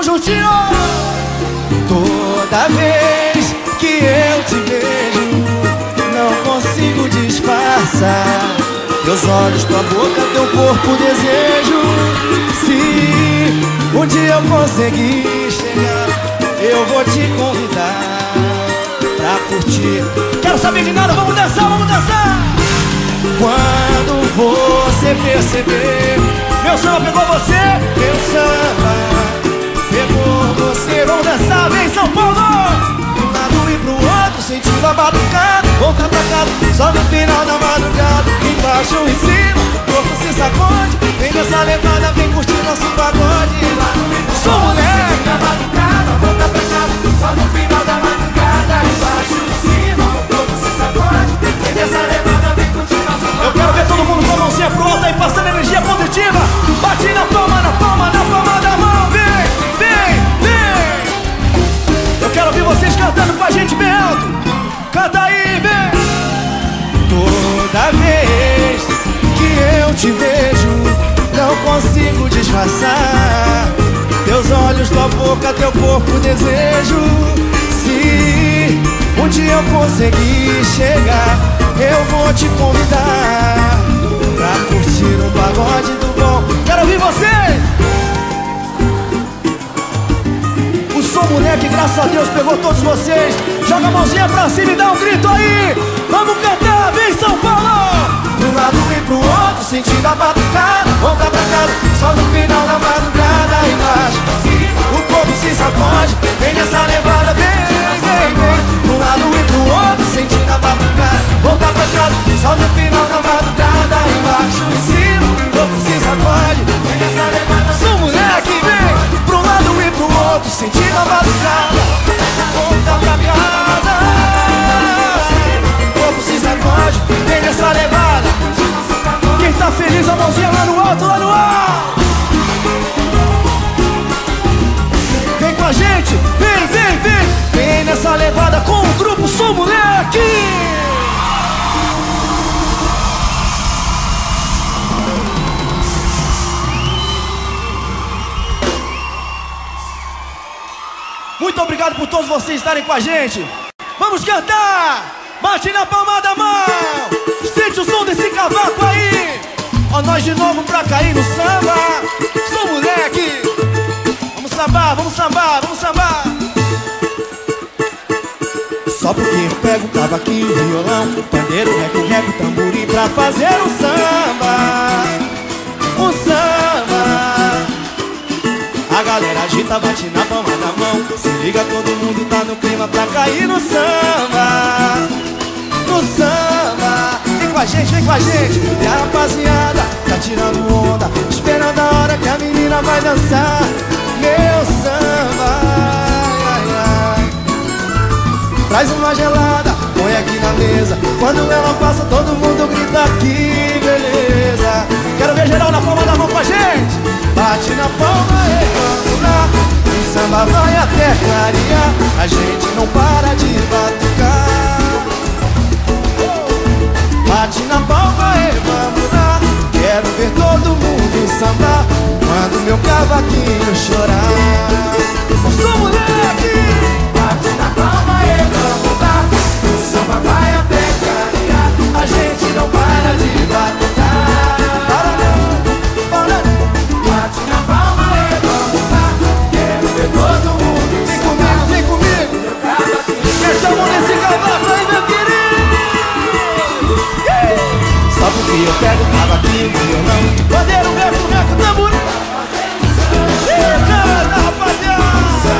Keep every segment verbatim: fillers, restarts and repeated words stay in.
Vamos juntinho! Toda vez que eu te vejo, não consigo disfarçar. Teus olhos, tua boca, teu corpo, desejo. Se um dia eu conseguir chegar, eu vou te convidar pra curtir. Quero saber de nada, vamos dançar, vamos dançar! Quando você perceber, meu samba pegou você, meu samba pegou você. Vamos dançar, vem São Paulo! De um lado e pro outro, sentindo a batucada, volta pra casa, só no final da madrugada. Embaixo e em cima, o corpo se sacode. Vem nessa levada, vem curtir nosso pagode. Sou moleque da batucada, volta pra casa, só no final da madrugada. Embaixo e em cima, o corpo se sacode. Vem nessa levada, vem curtir nosso pagode. Eu quero ver todo mundo com a mãozinha pro alto aí, passando energia positiva. Bate na palma, na palma, na palma da mão. Vem, vem, vem. Eu quero ouvir vocês cantando com a gente bem alto. Canta aí, vem. Toda vez que eu te vejo, não consigo disfarçar. Teus olhos, tua boca, teu corpo, desejo. Se um dia eu conseguir chegar, eu vou te convidar pra curtir um pagode do bom. Quero ouvir vocês! O Som Moleque, graças a Deus, pegou todos vocês. Joga a mãozinha pra cima e dá um grito aí. Vamos cantar, vem São Paulo! Pro lado e pro outro, sentindo a batucada, volta pra casa, só no final da madrugada. Embaixo, o corpo se sacode. Vem nessa levada, vem, vem, vem. Pro lado e pro outro, sentindo a batucada, volta pra casa, só no final da madrugada. Embaixo, em cima, o corpo se sacode. Vem nessa levada, Sou Moleque, vem. Pro lado e pro outro, sentindo a batucada, volta pra casa. O corpo se sacode, vem nessa levada. Quem tá feliz, a mãozinha lá no alto, lá no ar. Vem com a gente, vem, vem, vem. Vem nessa levada com o grupo Som Moleque. Muito obrigado por todos vocês estarem com a gente. Vamos cantar! Bate na palma da mão. Sente o som desse cavaco aí. Ó nós de novo pra cair no samba. Sou moleque. Vamos sambar, vamos sambar, vamos sambar. Só porque eu pego cavaquinho, violão, pandeiro, reco, reco, tamborim pra fazer um samba. Um samba. A galera agita, bate na palma da mão. Se liga, todo mundo tá no clima pra cair no samba. No samba. Vem com a gente, vem com a gente. E a rapaziada tá tirando onda, esperando a hora que a menina vai dançar. Meu samba, ai, ai. Traz uma gelada, põe aqui na mesa. Quando ela passa, todo mundo grita aqui, beleza. Quero ver geral na palma da mão com a gente. Bate na palma e vamos lá. O samba vai até clarear. A gente não para de batucar. Bate na palma e vamos lá. Quero ver todo mundo sambar quando meu cavaquinho chorar. Sou moleque! Bate na palma e vamos lá. O samba vai até clarear. A gente não para de batucar. Para não, para não. Bate na palma e vamos lá. Quero ver todo mundo. Vem comigo, vem comigo. Deixa a mão nesse cavaco aí, meu querido. Só porque eu pego cavaquinho, violão, bandeiro, reco, reco, tamborim. Canta, rapaziada.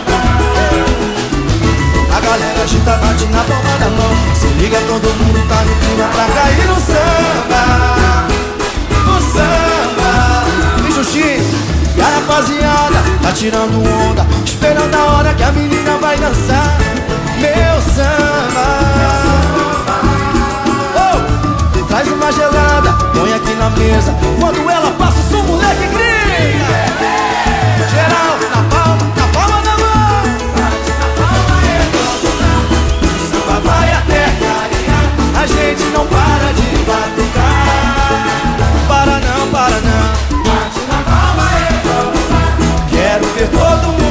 A galera agita, bate na palma da mão. Se liga, todo mundo tá no clima pra cair no samba. No samba. Vem Justinho. E a rapaziada tá tirando onda, esperando a hora que a menina vai dançar. Meu samba. Traz uma gelada, põe aqui na mesa. Quando ela passa, o Som Moleque grita. Geral, na palma, na palma da mão. Bate na palma e vamos lá. O samba vai até clarear. A gente não para de batucar. Para não, para não. Bate na palma e vamos lá. Quero ver todo mundo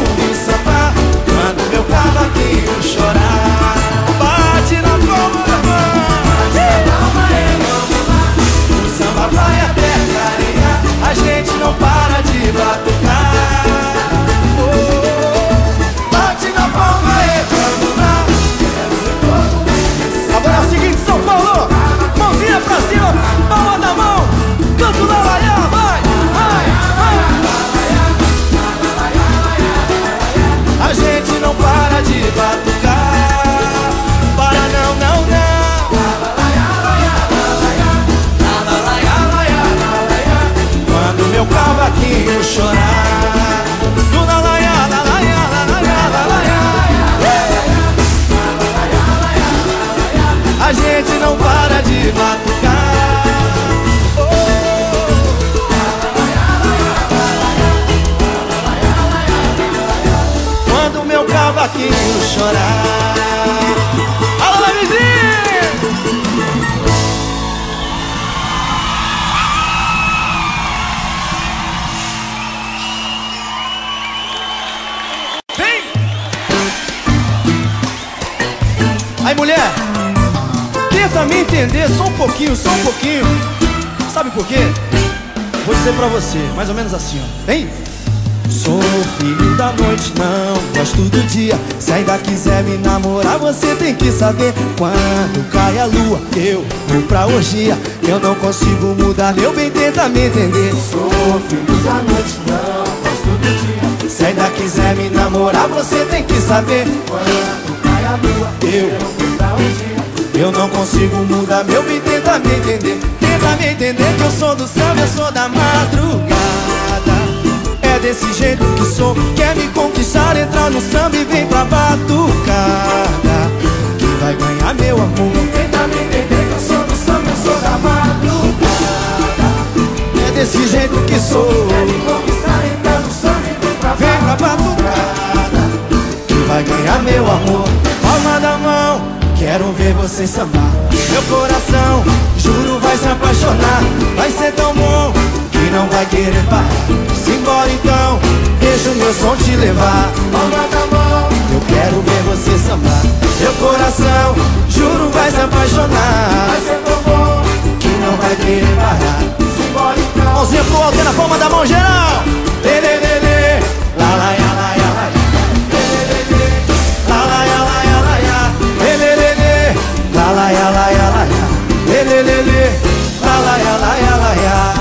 venho chorar. Alô, vizinho! Vem! Aí, mulher, tenta me entender só um pouquinho, só um pouquinho. Sabe por quê? Vou dizer pra você, mais ou menos assim, ó. Vem! Sou filho da noite, não gosto do dia. Se ainda quiser me namorar, você tem que saber. Quando cai a lua, eu vou pra orgia. Eu não consigo mudar, meu bem, tenta me entender. Sou filho da noite, não gosto do dia. Se ainda quiser me namorar, você tem que saber. Quando cai a lua, eu vou pra orgia. Eu não consigo mudar, meu bem, tenta me entender. Tenta me entender que eu sou do samba, eu sou da madrugada. É desse jeito que sou. Quer me conquistar, entra no samba e vem pra batucada. Quem vai ganhar meu amor? Tenta me entender que eu sou do samba, eu sou da madrugada. É desse jeito que sou. Quer me conquistar, entra no samba e vem pra, vem pra batucada. Quem vai ganhar meu amor? Palma da mão, quero ver você sambar. Meu coração, juro, vai se apaixonar. Vai ser tão bom que não vai querer parar. Simbora então, deixa o meu som te levar. Palma da mão, eu quero ver você sambar. Meu coração, juro, vai se apaixonar. Vai ser tão bom que não vai querer parar. Simbora então. Mãozinha pro alto, na palma da mão, geral. Lê, lê, lê, lê. Lá, lá, lá, lá, lá, lá. Lê, lê, lê, lê. Lá, lá, lá, lá, lá, lá. Lê, lê, lê, lê. Lá, lá, lá, lá, lá, lá. Lê, lê, lê, lê. Lá, lá, lá, lá, lá, lá.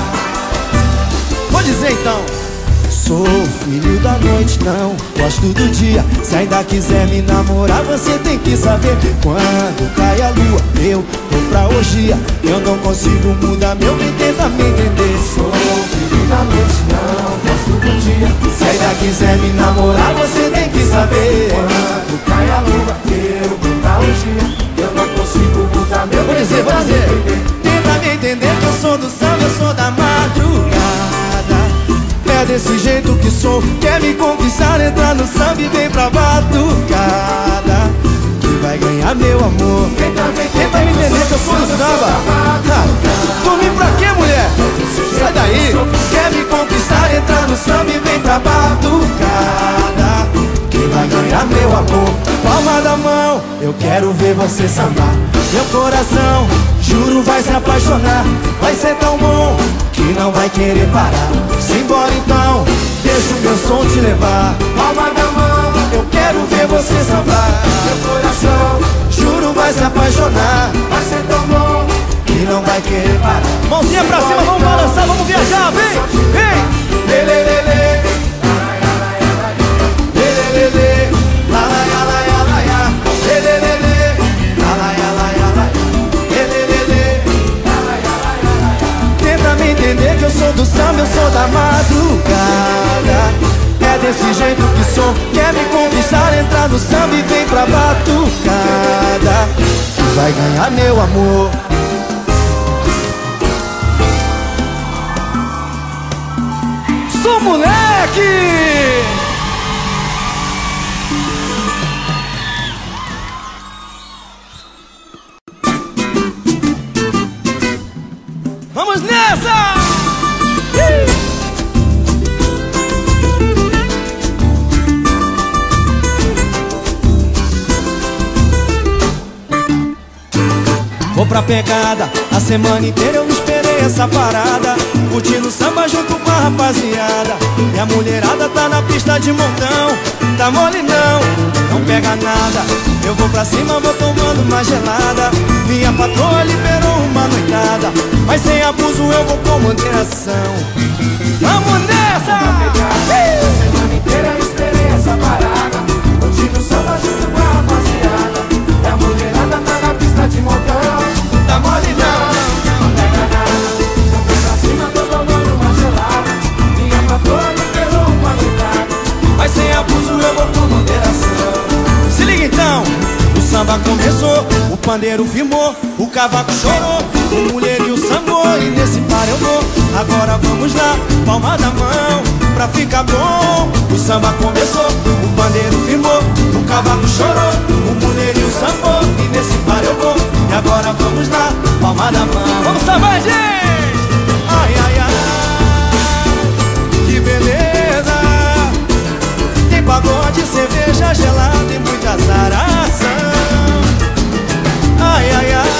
Vou dizer então. Sou filho da noite, não gosto do dia. Se ainda quiser me namorar, você tem que saber. Quando cai a lua, eu vou pra orgia. Eu não consigo mudar, meu bem, tenta me entender. Sou filho da noite, não gosto do dia. Se ainda quiser me namorar, você tem que saber. Quando cai a lua, eu vou pra orgia. Eu não consigo mudar, meu bem, vou dizer, vou dizer. Tenta me entender que eu sou do samba, eu sou da madrugada. É desse jeito que sou. Quer me conquistar, entra no samba e vem pra batucada. Quem vai ganhar meu amor? Tenta me entender que eu sou do samba. Dormir pra quê, mulher? Sai daí. Quer me conquistar, entra no samba e vem pra batucada. Quem vai ganhar meu amor? Palma da mão, eu quero ver você sambar. Meu coração, juro, vai se apaixonar. Vai ser tão bom que não vai querer parar. Simbora então, deixa o meu som te levar. Palma da mão, eu quero ver você sambar. Meu coração, juro, vai se apaixonar. Vai ser tão bom que não vai querer parar. Mãozinha pra cima, vamos balançar, vamos viajar, vem, vem. Lê, lê, lê, lê. Lê, lê, lê, lê. Lá, lá, lá, lá, lá, lá. Lê, lê, lê, lê. Lá, lá, lá, lá, lá. Lê, lê, lê, lê. Lá, lá, lá, lá, lá. Tenta me entender que eu sou do samba, eu sou da madrugada. É desse jeito que sou. Quer me conquistar, entrar no samba e vem pra batucada. Tu vai ganhar meu amor. Sou moleque! Vamos nessa! Vou pra pegada, a semana inteira eu esperei essa parada. Curtindo samba junto com a rapaziada. E a mulherada tá na pista de montão. Tá mole não, não pega nada. Eu vou pra cima, vou tomando uma gelada. Minha patroa liberou uma noitada, mas sem abuso eu vou com moderação. Vamos nessa! A semana inteira eu esperei essa parada. Curtindo samba junto com a rapaziada. E a mulherada tá na pista de montão. Tá mole não, não pega nada. Eu vou pra cima, tô tomando uma gelada. Minha patroa liberou uma noitada, mas sem abuso eu vou com moderação. Se liga então, o samba começou, o pandeiro firmou, o cavaco chorou, o mulherio sambou e nesse par eu vou. Agora vamos lá, palma da mão, pra ficar bom. O samba começou, o pandeiro firmou, o cavaco chorou, o mulherio sambou, e nesse bar eu vou. E agora vamos lá, palma da mão. Vamos sambar, gente! Ai, ai, ai, que beleza. Tem pagode, cerveja gelada e muita zaração. Ai, ai, ai,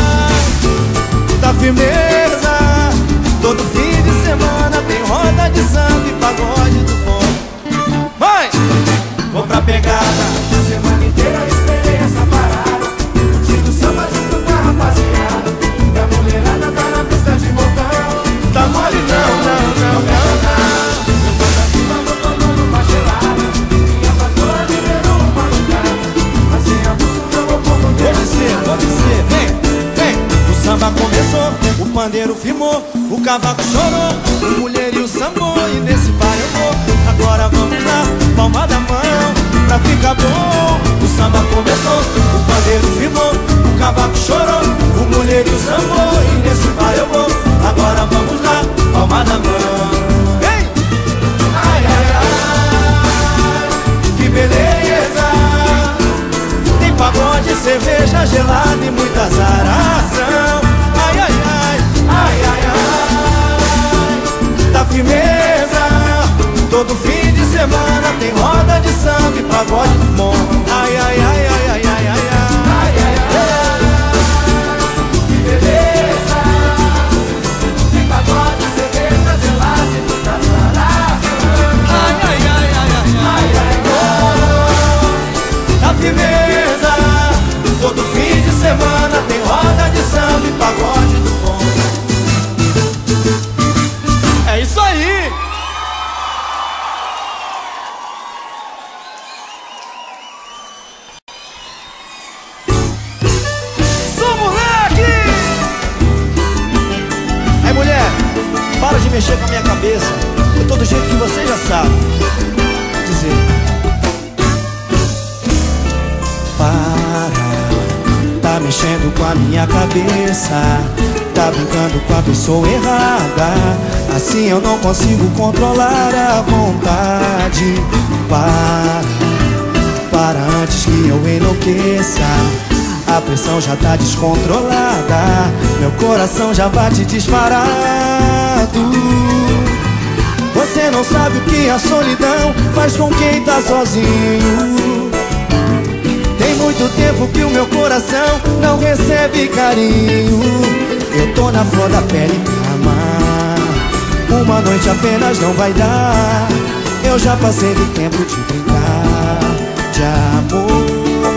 da firmeza. Todo fim de semana tem roda de samba e pagode do bom. Vai! Vou pra pegada, a semana inteira eu esperei essa parada. Curtindo samba junto com a rapaziada. E a mulherada tá na pista de montão. Tá mole não, não, não, não, não. Eu vou pra cima, vou tomando uma gelada. Minha patroa liberou uma lugar. Mas sem abuso eu vou pôr no dedo. Pode ser, pode ser, vem, vem. O samba começou, o pandeiro firmou, o cavaco chorou, o mulherio sambou, e nesse bar eu vou. Agora vamos lá, palma da mão, pra ficar bom. O samba começou, o pandeiro firmou, o cavaco chorou, o mulherio sambou, e nesse bar eu vou. Agora vamos lá, palma da mão. Vem! Ai, ai, ai, que beleza. Tem pagode, cerveja gelada e muita zaração. Ai, ai, ai, ai, ai, ai, da firmeza. Todo fim de semana tem roda de samba e pagode bom. Ai, ai, ai, ai, ai, ai, ai, ai, ai, ai, ai, que beleza. Tem pagode, cerveja gelada e muita zaração. Ai, ai, ai, ai, ai, ai, ai, ai, da firmeza. Todo fim de semana tem roda de samba e pagode do bom. É isso aí! Sou moleque! Aí, mulher, para de mexer com a minha cabeça. Eu tô do jeito que você já sabe. Vou dizer, para, tá mexendo com a minha cabeça. Tá brincando com a pessoa errada. Assim eu não consigo controlar a vontade. Para, para antes que eu enlouqueça. A pressão já tá descontrolada. Meu coração já bate disparado. Você não sabe o que a solidão faz com quem tá sozinho. Tem muito tempo que o meu coração não recebe carinho. Eu tô na flor da pele pra amar. Uma noite apenas não vai dar. Eu já passei do tempo de brincar de amor.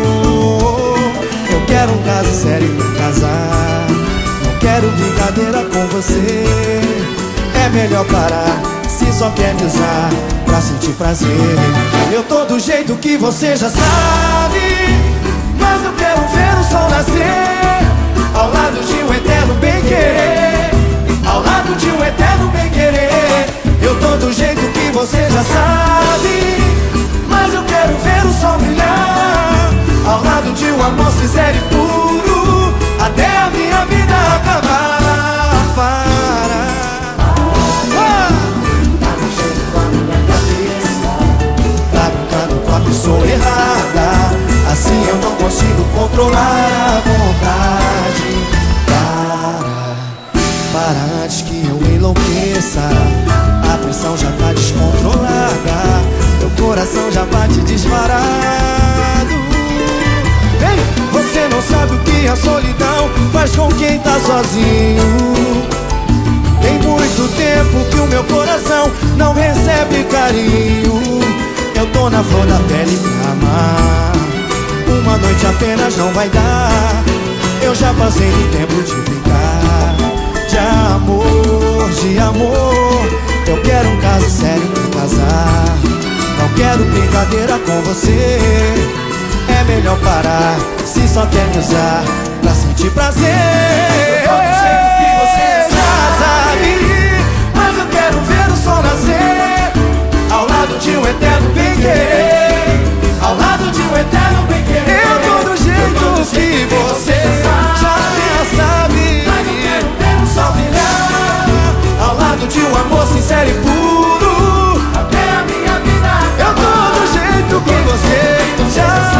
Eu quero um caso sério e me casar. Não quero brincadeira com você. É melhor parar se só quer me usar pra sentir prazer. Eu tô do jeito que você já sabe, mas eu quero ver o sol nascer ao lado de um eterno bem-querer. Ao lado de um eterno bem-querer. Eu tô do jeito que você já sabe, mas eu quero ver o sol brilhar ao lado de um amor sincero e puro, até a minha vida acabar. Para, ah! Tá mexendo com a minha cabeça. Tá brincando com a pessoa errada. Assim eu não consigo controlar a vontade. Para, para antes que eu enlouqueça. A pressão já tá descontrolada. Meu coração já bate disparado. Ei, você não sabe o que a solidão faz com quem tá sozinho. Tem muito tempo que o meu coração não recebe carinho. Eu tô na flor da pele pra amar. Uma noite apenas não vai dar. Eu já passei do tempo de brincar de amor, de amor. Eu quero um caso sério pra casar. Não quero brincadeira com você. É melhor parar se só quer me usar pra sentir prazer. Eu tô do jeito que você já sabe, mas eu quero ver o sol nascer ao lado de um eterno bem-querer. Ao lado de um eterno bem-querer. Eu tô do jeito que você já sabe, mas eu quero ver o sol brilhar ao lado de um amor sincero e puro, até a minha vida acabar. Eu tô do jeito que você já sabe.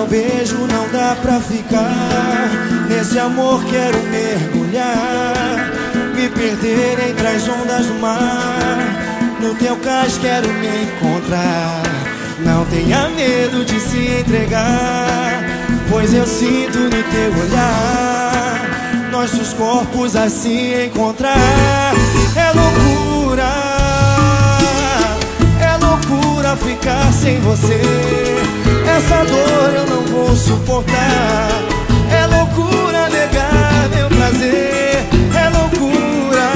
teu beijo não dá pra ficar. Nesse amor quero mergulhar, me perder entre as ondas do mar. No teu cais quero me encontrar. Não tenha medo de se entregar, pois eu sinto no teu olhar nossos corpos a se encontrar. É loucura, é loucura ficar sem você. Essa dor eu não vou suportar. É loucura negar meu prazer. É loucura,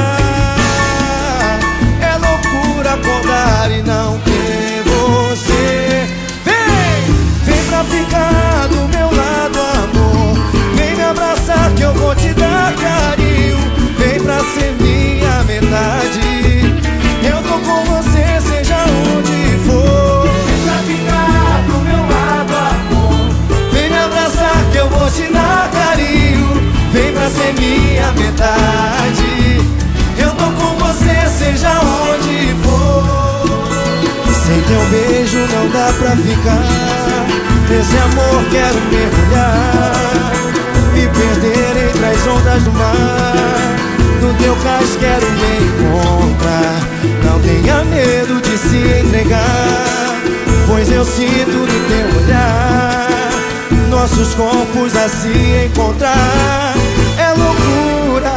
é loucura acordar e não ter você. Vem, vem pra ficar do meu lado, amor. Vem me abraçar que eu vou te dar carinho. Vem pra ser minha metade. Eu tô com você, seja onde for. Vem pra ficar do meu lado, amor. Vem me abraçar que eu vou te dar carinho. Vem pra ser minha metade. Eu tô com você, seja onde for. Sem teu beijo não dá pra ficar. Nesse amor quero mergulhar, me perder entre as ondas do mar. No teu cais quero me encontrar. Não tenha medo de se entregar, pois eu sinto no teu olhar nossos corpos a se encontrar. É loucura,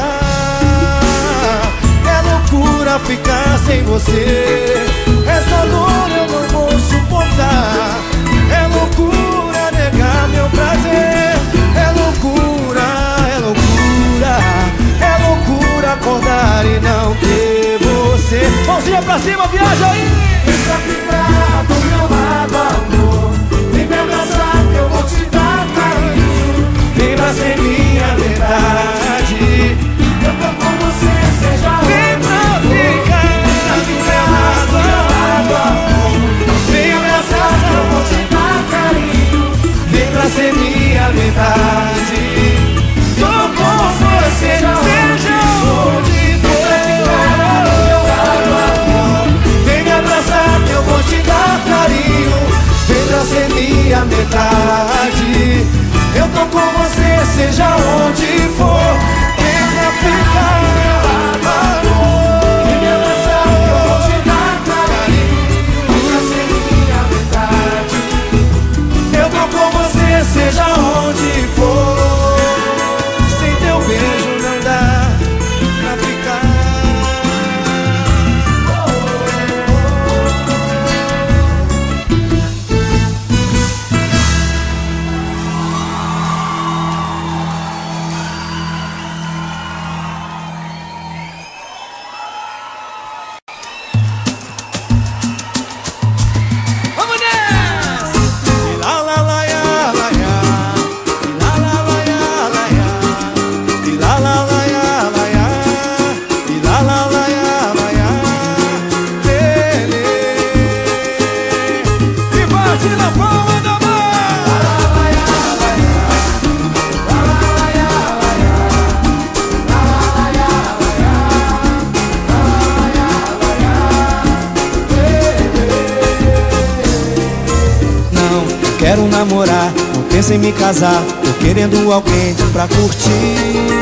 é loucura ficar sem você. Essa dor eu não vou suportar. É loucura negar meu prazer. É loucura, é loucura, é loucura acordar e não ter você. Mãozinha pra cima, viaja aí. Vem pra ficar do meu lado, amor. Vem me abraçar que eu vou te dar carinho. Vem pra ser minha metade. Eu tô com você, seja onde for. Vem pra ficar do meu lado, amor. Vem me abraçar que eu vou te dar carinho. Vem pra ser minha metade. Eu tô com você, seja onde for. Vem me abraçar que eu vou te dar carinho. Vem pra ser minha metade. Eu tô com você, seja onde for. Vem pra ficar do meu lado, amor. Vem me abraçar que eu vou te dar carinho. Vem pra ser minha metade. Eu tô com você, seja onde for. Sem teu beijo não dá pra ficar. Vamos nessa! La la la ya la ya, la la la ya la ya, la la la ya la ya, la la la ya la ya, lele. E bate na palma da mão! Não quero namorar, não penso em me casar. Tô querendo alguém pra curtir.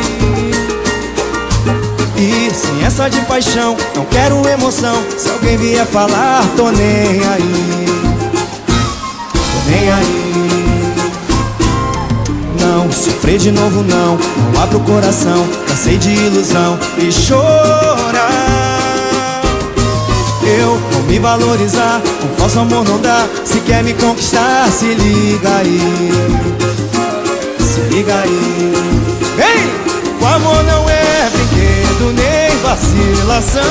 E sem essa de paixão, não quero emoção. Se alguém vier falar, tô nem aí. Tô nem aí. Não, sofrer de novo não. Não abro o coração, cansei de ilusão e chorar. Eu vou me valorizar, com falso amor não dá. Se quer me conquistar, se liga aí. Se liga aí. Ei! O amor não é brinquedo nem vacilação.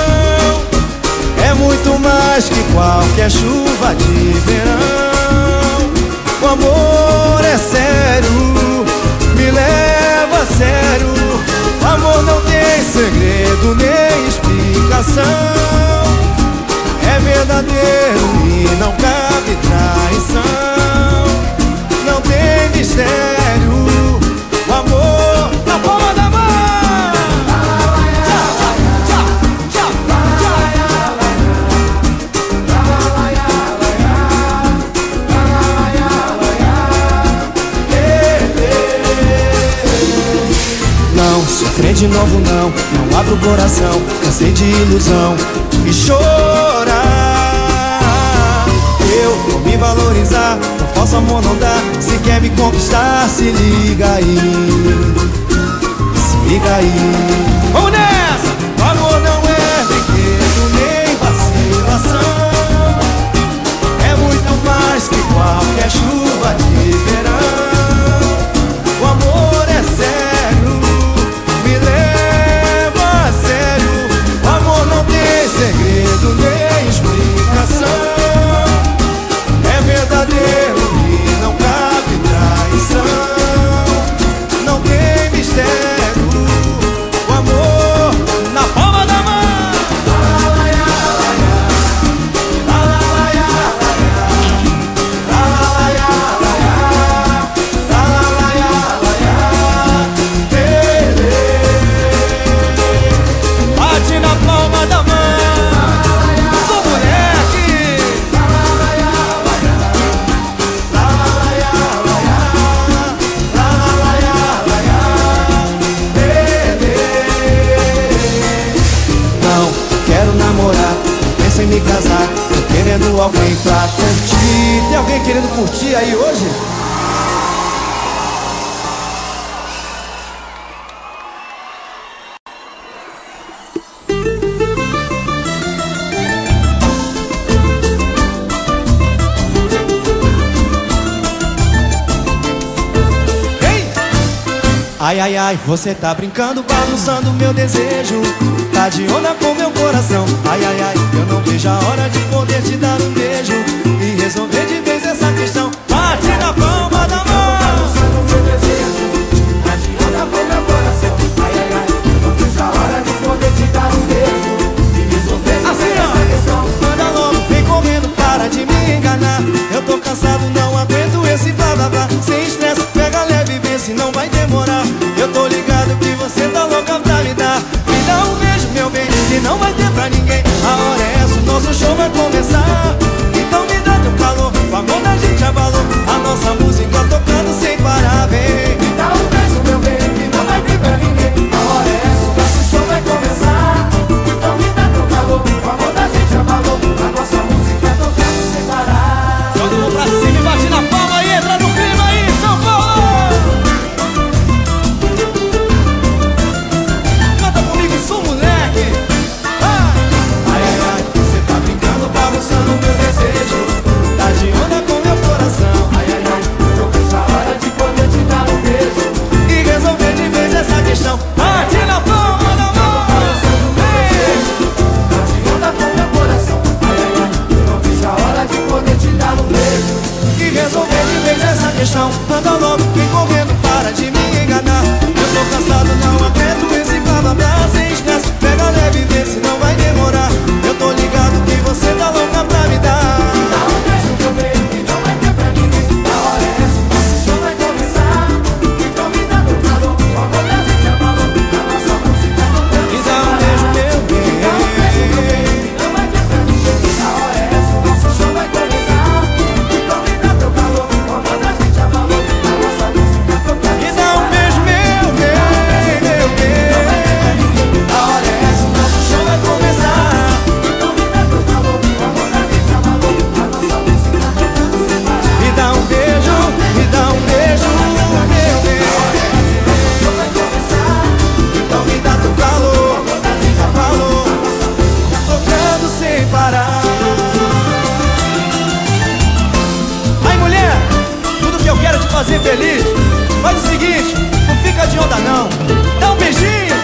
É muito mais que qualquer chuva de verão. O amor é sério, me leva a sério. O amor não tem segredo nem explicação. É verdadeiro e não cabe traição. Não tem mistério. O amor na palma da mão. Frente novo não, não abro o coração. Cansei de ilusão e chorar. Eu vou me valorizar, o falso amor não dá. Se quer me conquistar, se liga aí, se liga aí. Vamos nessa! O amor não é brinquedo nem vacilação. É muito mais que qualquer chuva de verão. O amor é sério, me leva a sério. O amor não tem segredo nem explicação. É verdadeiro e não cabe traição. Não tem mistério. O amor Na palma da mão! Bate na palma da mão! Sou moleque! Não quero namorar, penso em me casar. Tô querendo alguém pra curtir. Tem alguém querendo curtir aí hoje? Vem! Ai, ai, ai, você tá brincando, bagunçando meu desejo. Tá de onda com meu coração. Ai, ai, ai, eu não vejo a hora de poder te dar um beijo e resolver de vez essa questão. Bate na palma da mão! Assim, ó! Manda logo, vem correndo, para de me enganar. Eu tô cansado, não aguento esse blá blá blá. Sem estresse, pega leve, vê se não vai demorar. Eu tô ligado que você tá louca pra me dar. Me dá um beijo, meu bem, que não vai ter pra ninguém. A hora é essa, o nosso show vai começar. Então me dá teu calor, o amor da gente abalou. A nossa música tocando sem parar, vem. Me dá um beijo, meu bem, que não vai ter pra ninguém. A hora é essa, o nosso show vai começar. Então me dá teu calor, o amor da gente abalou. A nossa música tocando sem parar. Todo mundo pra cima e bate na palma e entra no clima aí, São Paulo! Canta comigo, sou moleque! Ah! Ai, ai, ai, você tá brincando, bagunçando meu desejo. Tá de onda com meu coração. Ai, ai, ai, eu vejo a hora de poder te dar um beijo E resolver de vez essa questão. Bate na palma da mão! Ei! Tá de onda com meu coração. Ai, ai, ai, eu vejo a hora de poder te dar um beijo E resolver de vez essa questão. Anda logo, vem correndo, para de me enganar. Eu tô cansado, não aguento esse blá blá blá. Sem estresse, pega leve e vê se não vai demorar. Eu tô ligado que você tá louca pra me dar. Dá um beijo, meu bem, que não vai ter pra ninguém. A hora é essa, o nosso show vai começar. Então me dá teu calor, o amor da gente abalou. A nossa música tocando Me sem dá um parar. beijo, meu bem. Dá um beijo, meu bem, que não vai ter pra ninguém. A hora é essa, o nosso show vai começar. Então me dá teu calor, o amor da gente abalou. A nossa música tocando Me sem dá um parar. beijo, meu bem, meu bem. A hora é essa, o nosso show vai começar. Então me dá teu calor, o amor da gente abalou. A nossa música tocando sem parar. Me dá um beijo, me dá um beijo, meu bem. O show vai começar. Então me dá teu calor, já falou, tocando sem parar. Aí, mulher, tudo que eu quero é te fazer feliz. Faz o seguinte, não fica de onda não. Dá um beijinho.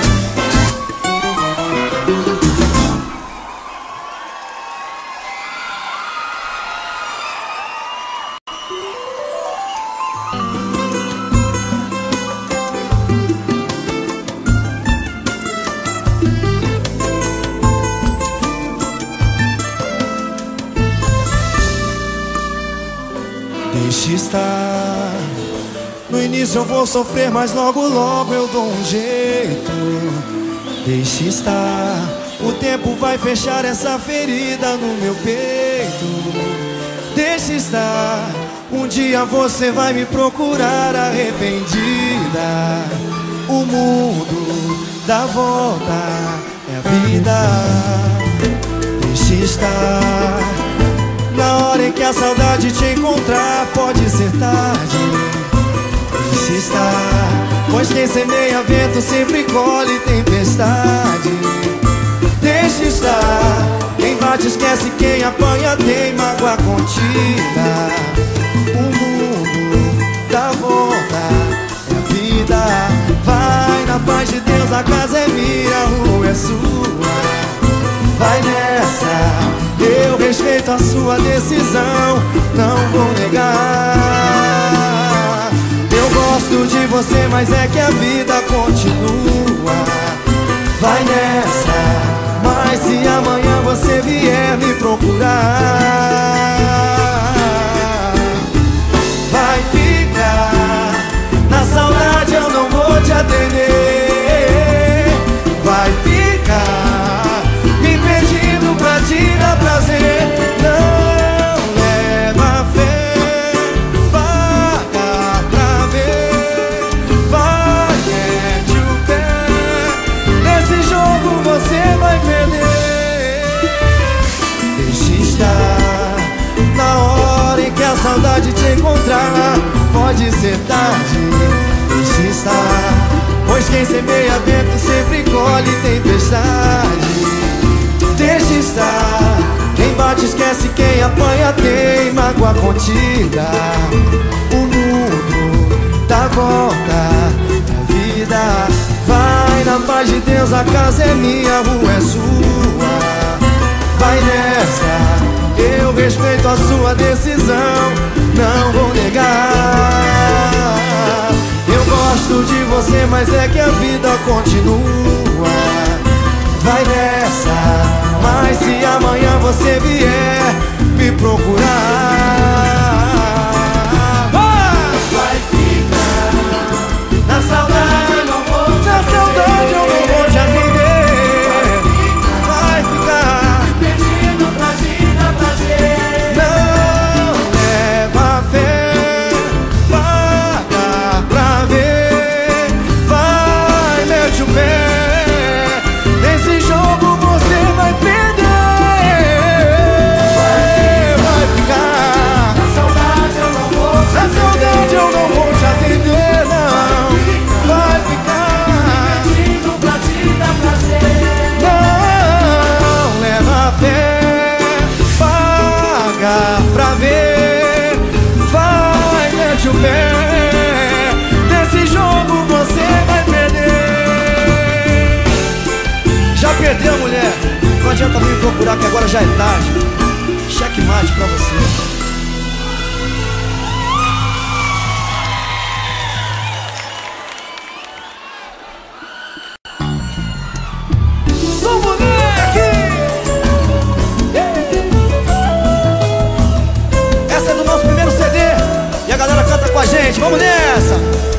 Deixe estar. No início eu vou sofrer, mas logo logo eu dou um jeito. Deixe estar. O tempo vai fechar essa ferida no meu peito. Deixe estar. Um dia você vai me procurar arrependida. O mundo dá volta, é a vida. Deixe estar. Na hora em que a saudade te encontrar, pode ser tarde. Deixe estar. Pois quem semeia vento sempre colhe tempestade. Deixe estar. Quem bate esquece, quem apanha tem mágoa contida. O mundo dá volta, é a vida. Vai na paz de Deus, a casa é minha, a rua é sua. Vai nessa, eu respeito a sua decisão, não vou negar. Eu gosto de você, mas é que a vida continua. Vai nessa, mas se amanhã você vier me procurar, vai ficar. Na saudade eu não vou te atender. Vai ficar me pedindo pra te dar prazer. Não leva fé, paga pra ver. Vai, mete o pé. Nesse jogo você vai perder. Deixe estar. Na hora em que a saudade te encontrar, pode ser tarde. Deixe estar. Pois quem semeia vento sempre colhe tempestade. Deixe estar. Quem bate esquece, quem apanha tem mágoa contida. O mundo dá volta, a vida. Vai na paz de Deus, a casa é minha, a rua é sua. Vai nessa, eu respeito a sua decisão, não vou negar. Eu gosto de você, mas é que a vida continua. Vai nessa, mas se amanhã você vier me procurar, vai ficar. Na saudade eu não vou te atender. Na saudade eu não vou te atender. Vai ficar me pedindo pra te dar prazer. Não leva fé, paga pra ver. Vai, mete o pé. Nesse jogo você vai perder. Vai ficar. Na saudade eu não vou te atender. Na saudade eu não vou te atender, não. Vai ficar pedindo pra te dar prazer. Não leva fé, paga pra ver. Vai, mete o pé. Nesse jogo você vai perder. Já perdeu, mulher? Não adianta vir procurar que agora já é tarde. Checkmate pra você. Sou moleque! Essa é do nosso primeiro C D e a galera canta com a gente. Vamos nessa!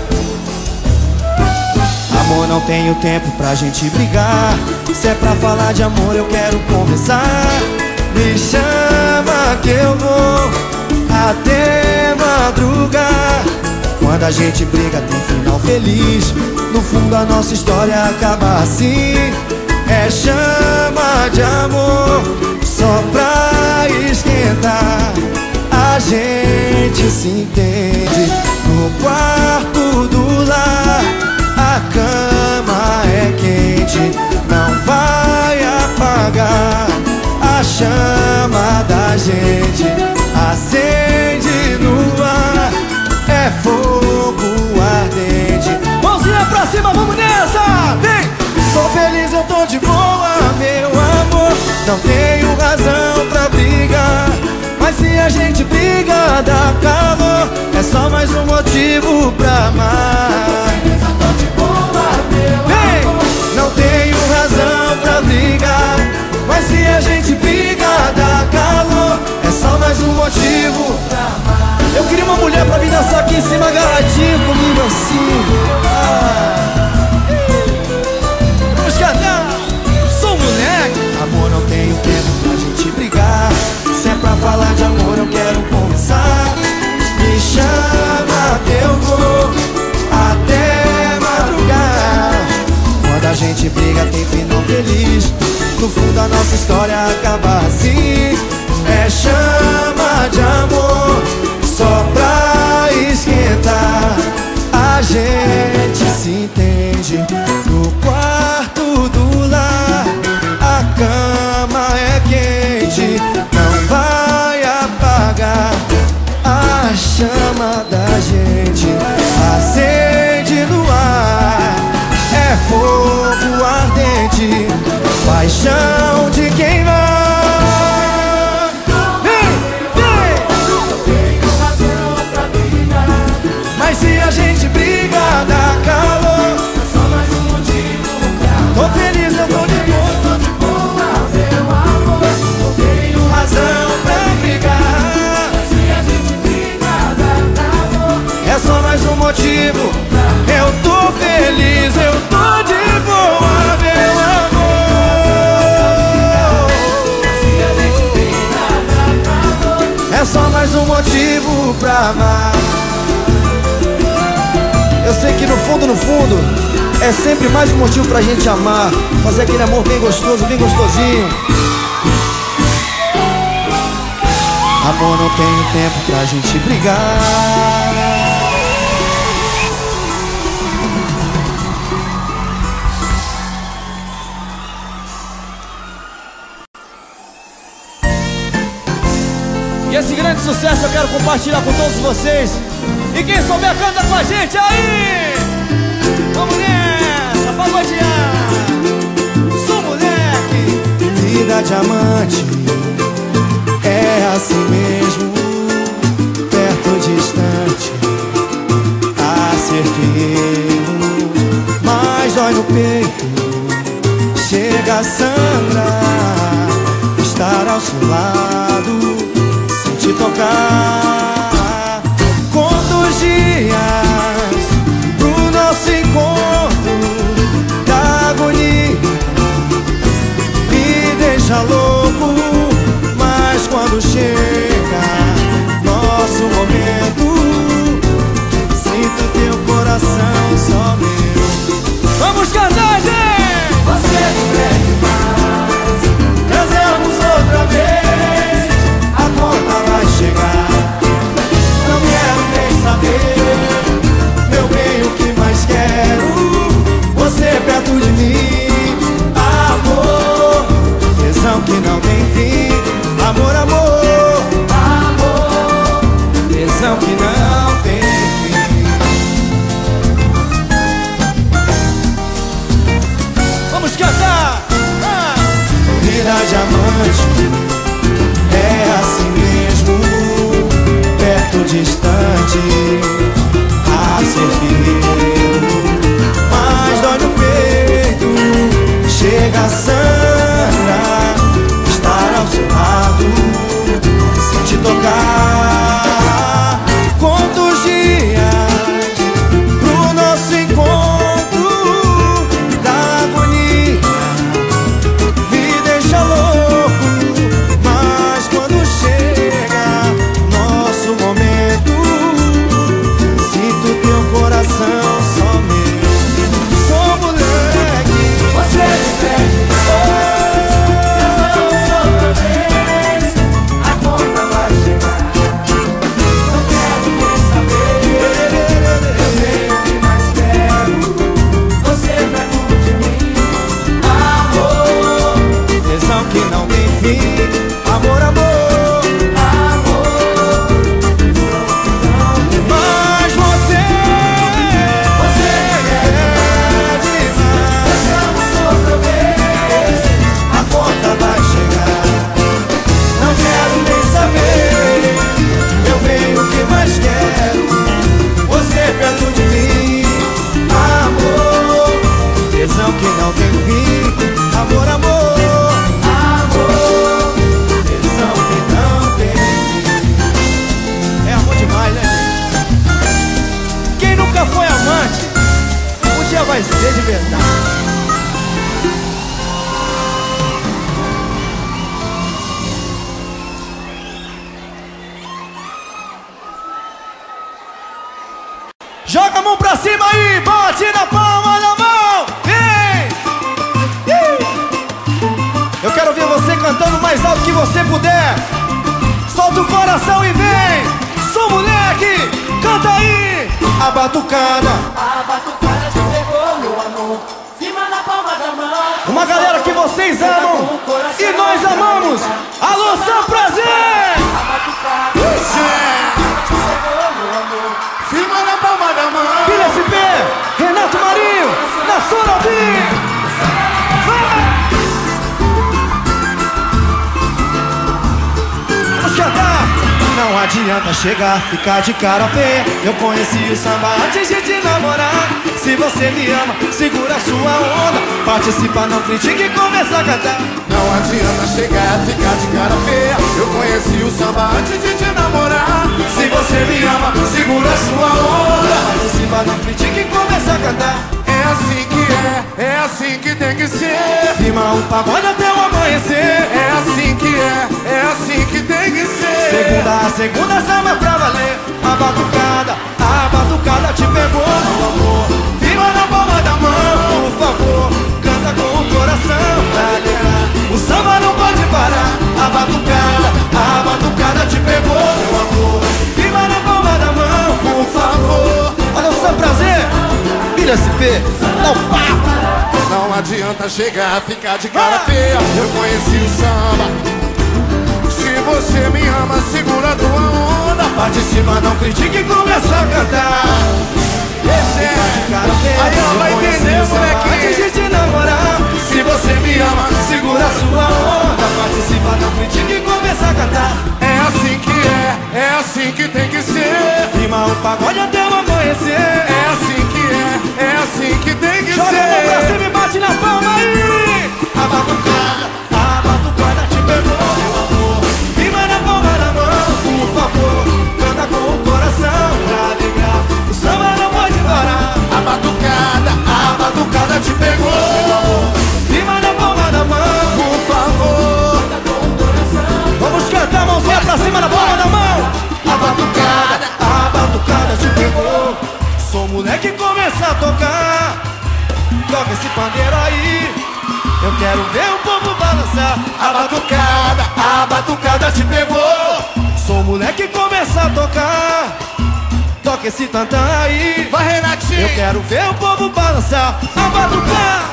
Amor, não tenho tempo pra gente brigar. Se é pra falar de amor eu quero conversar. Me chama que eu vou até madrugar. Quando a gente briga tem final feliz. No fundo a nossa história acaba assim. É chama de amor só pra esquentar. A gente se entende no quarto do lar. A cama é quente, não vai apagar a chama da gente. Acende no ar, é fogo ardente. Mãozinha pra cima, vamos nessa! Vem! Tô feliz, eu tô de boa, meu amor. Não tenho razão pra brigar. Mas se a gente briga, dá calor. É só mais um motivo pra amar. Vem! Não tenho razão pra brigar. Mas se a gente briga, dá calor. É só mais um motivo pra amar. Eu queria uma mulher pra vir dançar aqui em cima, agarradinho comigo assim. Ah. Vamos cantar. Sou moleque. Amor, não tenho tempo pra gente brigar. Se é pra falar de amor eu quero conversar. Me chama que eu vou até madrugar. história acaba assim. É chama de amor, só pra esquentar. A gente se entende no quarto do lar. A cama é quente, não vai apagar a chama da gente. Acende no ar, é fogo ardente, paixão de queimar. Mas se a gente briga, dá calor. É só mais um motivo pra Tô feliz, eu tô de boa. tô de boa, meu amor. Não tenho Razão pra brigar. se a gente briga, dá calor. É só mais um motivo. Eu tô feliz, eu tô de boa, meu amor. Se a gente briga, dá calor. É só mais um motivo pra amar. Eu sei que no fundo, no fundo, é sempre mais um motivo pra gente amar. Fazer aquele amor bem gostoso, bem gostosinho. Amor, não tenho tempo pra gente brigar. E esse grande sucesso eu quero compartilhar com todos vocês. E quem souber canta com a gente aí! Vamos nessa, pagodear! Sou moleque! Vida diamante é assim mesmo, perto, distante, acerto e erro, mas dói no peito, chega a sangrar, estar ao seu lado, sem te tocar. Quantos dias pro nosso encontro da agonia me deixa louco, mas quando chega nosso momento, sinto teu coração só meu. Vamos cantar, gente! Você me pede mais, Casamos outra vez, a conta vai chegar. Não quero nem saber, meu bem, o que mais quero, você perto de mim. Amor, tesão que não tem fim. Amor, amor, amor, tesão que não tem fim. Vamos cantar! Ah! Vida diamante é assim mesmo, perto, distante, a ser fiel, mas dói no peito, chega a sangrar, estar ao seu lado, sem te tocar. Quantos dias pro nosso encontro da agonia me deixa louco, mas quando chega nosso momento, sinto teu coração só meu. Sou moleque, você me pede mais, outra vez, a conta vai chegar. Não quero nem saber, eu tenho o que mais quero, você perto de mim. Amor, tesão que não tem fim. Amor, amor, amor, mas você, você é demais. Casamos outra vez, A conta vai chegar. Não quero nem saber, eu venho o que mais quero, você perto de mim. Amor, tesão que não tem fim. Amor, amor, amor, tesão que não tem fim. É amor demais, né, gente? Quem nunca foi amante, um dia vai ser de verdade. Joga a mão pra cima aí, bate na palma da mão. Vem! Ih! Eu quero ver você cantar. cantando mais alto que você puder. Solta o coração e vem. Sou moleque, canta aí. A batucada, A batucada te pegou, meu amor. Firma na palma da mão. Uma galera que vocês amam e nós amamos. Alô, São Prazer. A batucada te pegou, meu amor. firma na palma da mão. P S P, Renato Marinho, na Sonovinha. Vamos cantar. Não adianta chegar, ficar de cara feia. Eu conheci o samba antes de te namorar. Se você me ama, segura sua onda. Participa, não critique e começa a cantar. Não adianta chegar, ficar de cara feia. Eu conheci o samba antes de te namorar. Se você me ama, segura sua onda. Participa, não critique e começa a cantar. É assim que é, é assim que tem que ser. Firma o pagode até o amanhecer. É assim que é, é assim que tem que ser. Segunda a segunda, samba pra valer. A batucada, a batucada te pegou, meu amor. Firma na palma da mão, por favor. Canta com o coração pra alegrar. O samba não pode parar. A batucada, a batucada te pegou, meu amor. Firma na palma da mão, por favor. Olha o São Prazer, P S P, dá um papo. Não adianta chegar, ficar de cara feia. Eu conheci o samba. Se você me ama, segura tua onda. Participa, não critique e começa a cantar. Esse é de cara feia. Aí ela vai entender, moleque. Antes de te namorar. Se você me ama, segura sua onda. Participa, não critique e começa a cantar. É assim que é, é assim que tem que ser. Firma o pagode até o amanhecer. É assim que é, é assim que tem que Joga ser. a mão pra cima e bate na palma aí. A batucada, a batucada te pegou, meu amor. Firma na palma da mão, por favor. Canta com o coração pra alegrar. O samba não pode parar. A batucada, a batucada te pegou, meu amor. Firma na palma da mão, por favor. Canta com o coração. Vamos cantar, mãozinha pra cima na palma da mão. A batucada, a batucada te pegou. Sou moleque e começa a tocar. Toca esse pandeiro aí. Eu quero ver o povo balançar. A batucada, a batucada te pegou. Sou moleque e começa a tocar. Toca esse tantã aí. Vai, Renatinho. Eu quero ver o povo balançar. A batucada.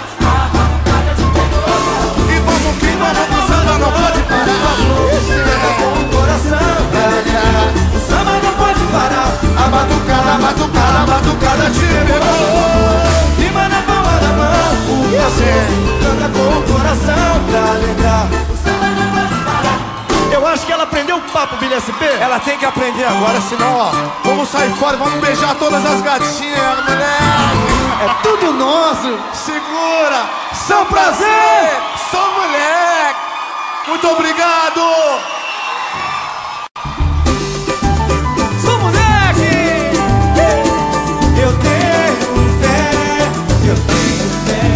E vamos que vamos, o samba não pode parar. Canta com o coração pra alegrar. O samba não pode parar. A batucada, a batucada, a batucada te pegou. Firma na palma da mão, o você canta com o coração pra alegrar. O samba não pode parar. Eu acho que ela aprendeu o papo, P S P. Ela tem que aprender agora, senão, ó, vamos sair fora e vamos beijar todas as gatinhas, moleque. É tudo nosso. Segura! São Prazer. Sou moleque! Muito obrigado! Sou moleque. Eu tenho fé, eu tenho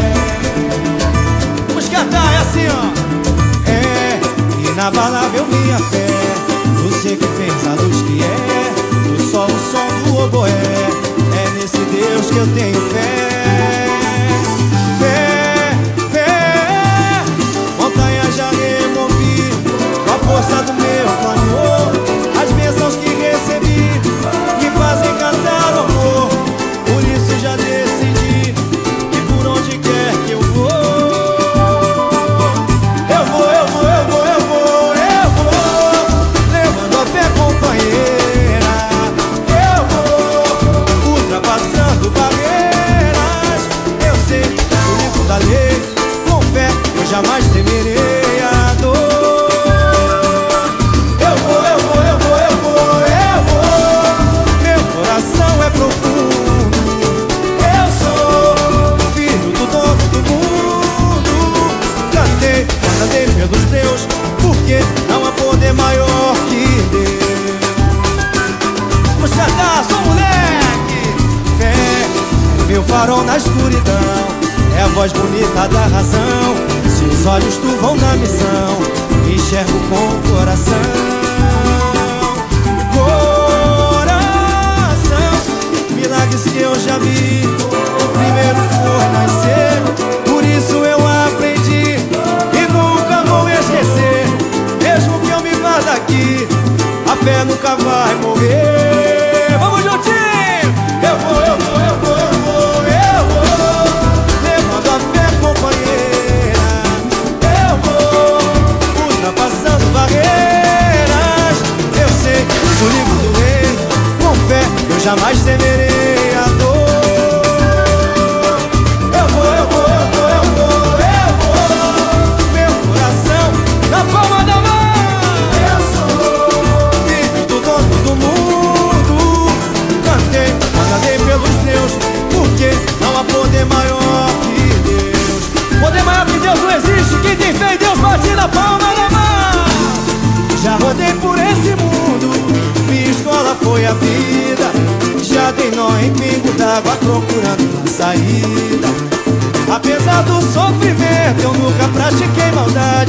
fé. Vamos cantar, é assim, ó. É inabalável minha fé. Eu sei que fez a luz que é do sol, o som do oboé. É nesse Deus que eu tenho fé. Fé, fé. Montanha já removi com a força do meu clamor. As bênçãos que recebi me fazem cantar o amor. Por isso já decidi que por onde quer que eu vou, eu vou, eu vou, eu vou, eu vou, eu vou, levando a fé companheira. Eu vou ultrapassando barreiras. Eu sei que o livro da lei, com fé eu jamais temerei a dor. Eu vou, eu vou, eu vou, eu vou, eu vou. Meu coração é profundo. Eu sou filho do dono do mundo. Cantei, cantei pelos teus, porque não há poder maior que Deus. Vamos cantar, sou moleque. Fé é meu farol na escuridão, é a voz bonita da razão. Seus olhos tu vão na missão, enxergo com o coração. Coração, milagres que eu já vi. O primeiro foi nascer, por isso eu aprendi e nunca vou esquecer. fé nunca vai morrer. Vamos juntinho! Eu vou, eu vou, eu vou, eu vou, eu vou, levando a fé, companheira. Eu vou ultrapassando barreiras. Eu sei, sou livre do rei. Com fé eu jamais temerei a dor. Eu vou, eu vou, eu vou, eu vou, eu vou, meu coração na palma da mão. Eu sou filho do dono do mundo. Cantei, cantei pelos teus, porque não há poder maior que Deus. Poder maior que Deus não existe. Quem tem fé em Deus bate na palma da mão. Já rodei por esse mundo, minha escola foi a vida. Já dei nó em pingo d'água procurando uma saída. Apesar do sofrimento eu nunca pratiquei maldade.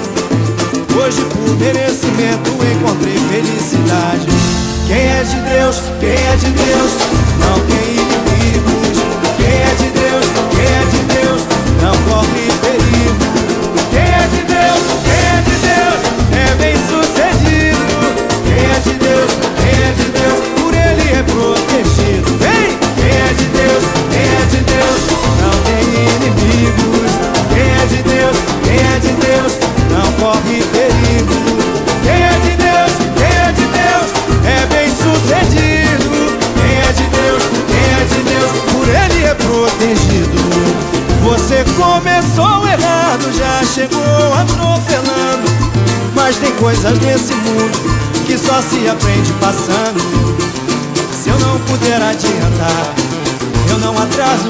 Hoje por merecimento encontrei felicidade. Quem é de Deus, quem é de Deus, não tem inimigos. Quem é de Deus, quem é de Deus, não corre perigo. Quem é de Deus, quem é de Deus, é bem sucedido. Quem é de Deus, quem é de Deus, por ele é protegido. Vem! Quem é de Deus, quem é de Deus, não tem inimigos. Quem é de Deus, quem é de Deus, não corre perigo. Quem é de Deus, quem é de Deus, é bem sucedido. Quem é de Deus, quem é de Deus, por ele é protegido. Você começou errado, já chegou atropelando. Mas tem coisas nesse mundo que só se aprende passando. Se eu não puder adiantar, eu não atraso.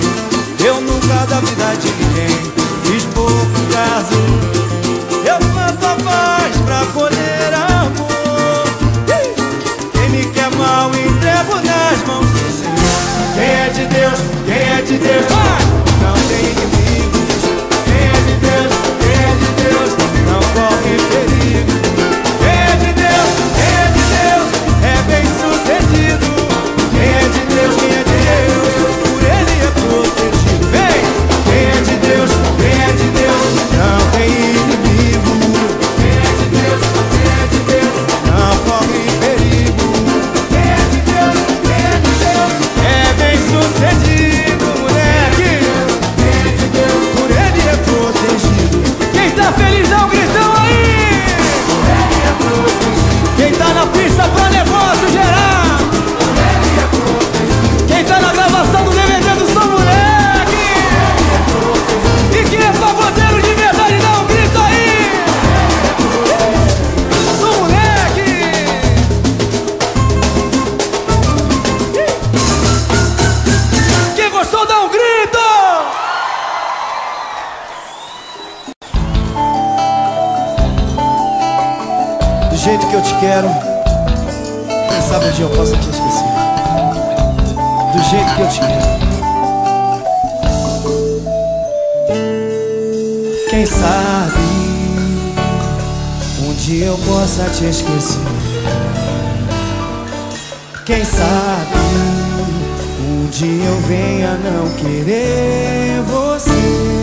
Eu nunca da vida de ninguém fiz pouco caso. Eu planto a paz pra colher amor. Quem me quer mal entrego nas mãos do Senhor. Quem é de Deus, quem é de Deus, não tem inimigos. Quem é de Deus, quem é de Deus, não corre perigo. Quem é de Deus, quem é de Deus, é bem sucedido. Quem é de Deus, quem é de Deus, por ele é protegido. Vem! Quem é de Deus, quem é de Deus, não tem inimigo. Quem é de Deus, quem é de Deus, não corre perigo. Quem é de Deus, quem é de Deus, é bem sucedido, moleque. Quem é de Deus, por ele é protegido. Quem tá feliz dá um gritão aí! Por ele é protegido. Quem tá na pista pra negócio gerar. Por ele é protegido. Quem tá na gravação do D V D do São Moleque. Por ele é protegido. E quem é pagodeiro de verdade dá um grito aí! São Moleque! Quem gostou dá um grito! Do jeito que eu te quero, quem sabe um dia eu possa te esquecer. Do jeito que eu te quero. Quem sabe um dia eu possa te esquecer. Quem sabe um dia eu venha não querer você.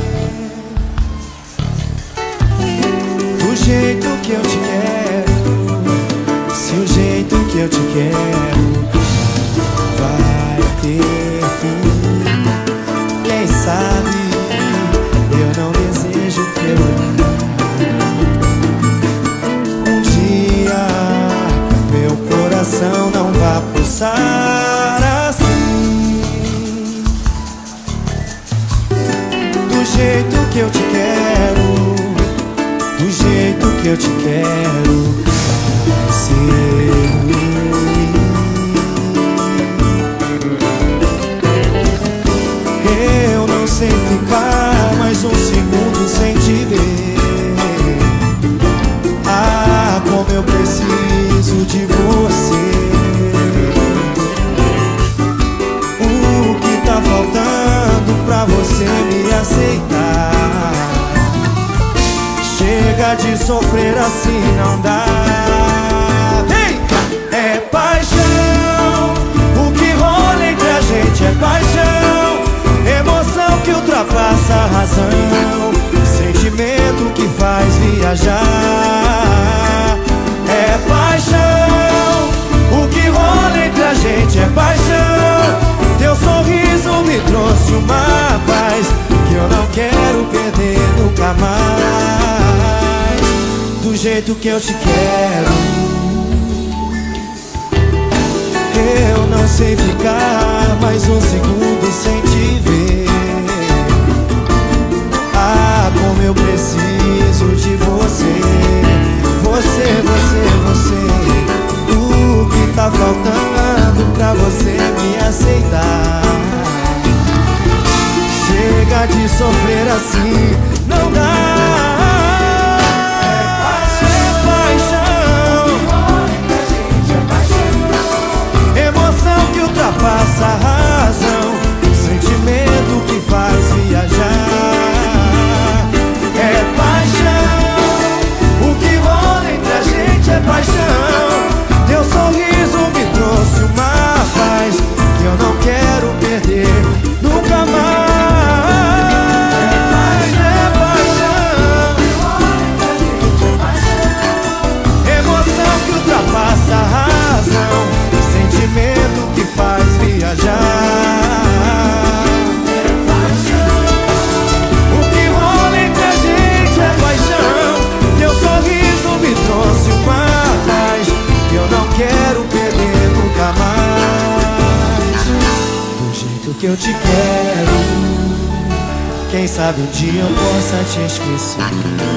Do jeito que eu te quero, se o jeito que eu te quero vai ter fim. Quem sabe eu não desejo teu olhar. Um dia meu coração não vai pulsar assim. Do jeito que eu te quero, do jeito que eu te quero, vai ser ruim. Eu não sei ficar mais um segundo sem te ver. Ah, como eu preciso de você. O que tá faltando pra você me aceitar? Chega de sofrer assim, não dá. Ei! É paixão, o que rola entre a gente é paixão. Emoção que ultrapassa a razão, sentimento que faz viajar. É paixão. gente é paixão. Teu sorriso me trouxe uma paz que eu não quero perder nunca mais. Do jeito que eu te quero, eu não sei ficar mais um segundo sem te ver. Ah, como eu preciso de você. Você, você, você. O que tá faltando pra você me aceitar? Chega de sofrer assim, não dá. Ultrapassa a razão, sentimento que faz viajar. É paixão, o que rola entre a gente é paixão. Teu sorriso me trouxe uma paz que eu não quero perder nunca mais. É paixão, emoção que ultrapassa a razão, sentimento que faz viajar. É paixão, o que rola entre a gente é paixão. Teu sorriso me trouxe uma paz que eu não quero perder nunca mais. Do jeito que eu te quero, quem sabe um dia eu possa te esquecer.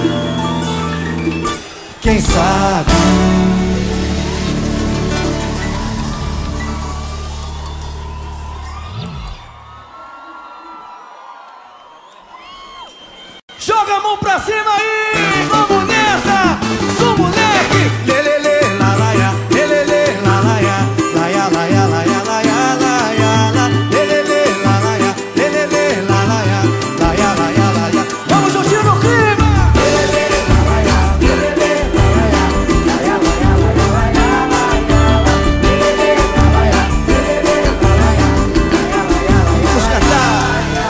Quem sabe. Joga a mão pra cima aí, vamos nessa, sou moleque. Lelele, lalaia, lelele, lalaia, laia, laia, laia, laia, laia, la. Lelele, lalaia, lelele, lalaia, laia, laia, laia. Vamos juntinho no clima. Lelele, lalaia, lelele, lalaia, laia, laia, laia, laia, laia, la. Lelele, lalaia, lelele, lalaia, laia, laia, laia. Vamos cantar.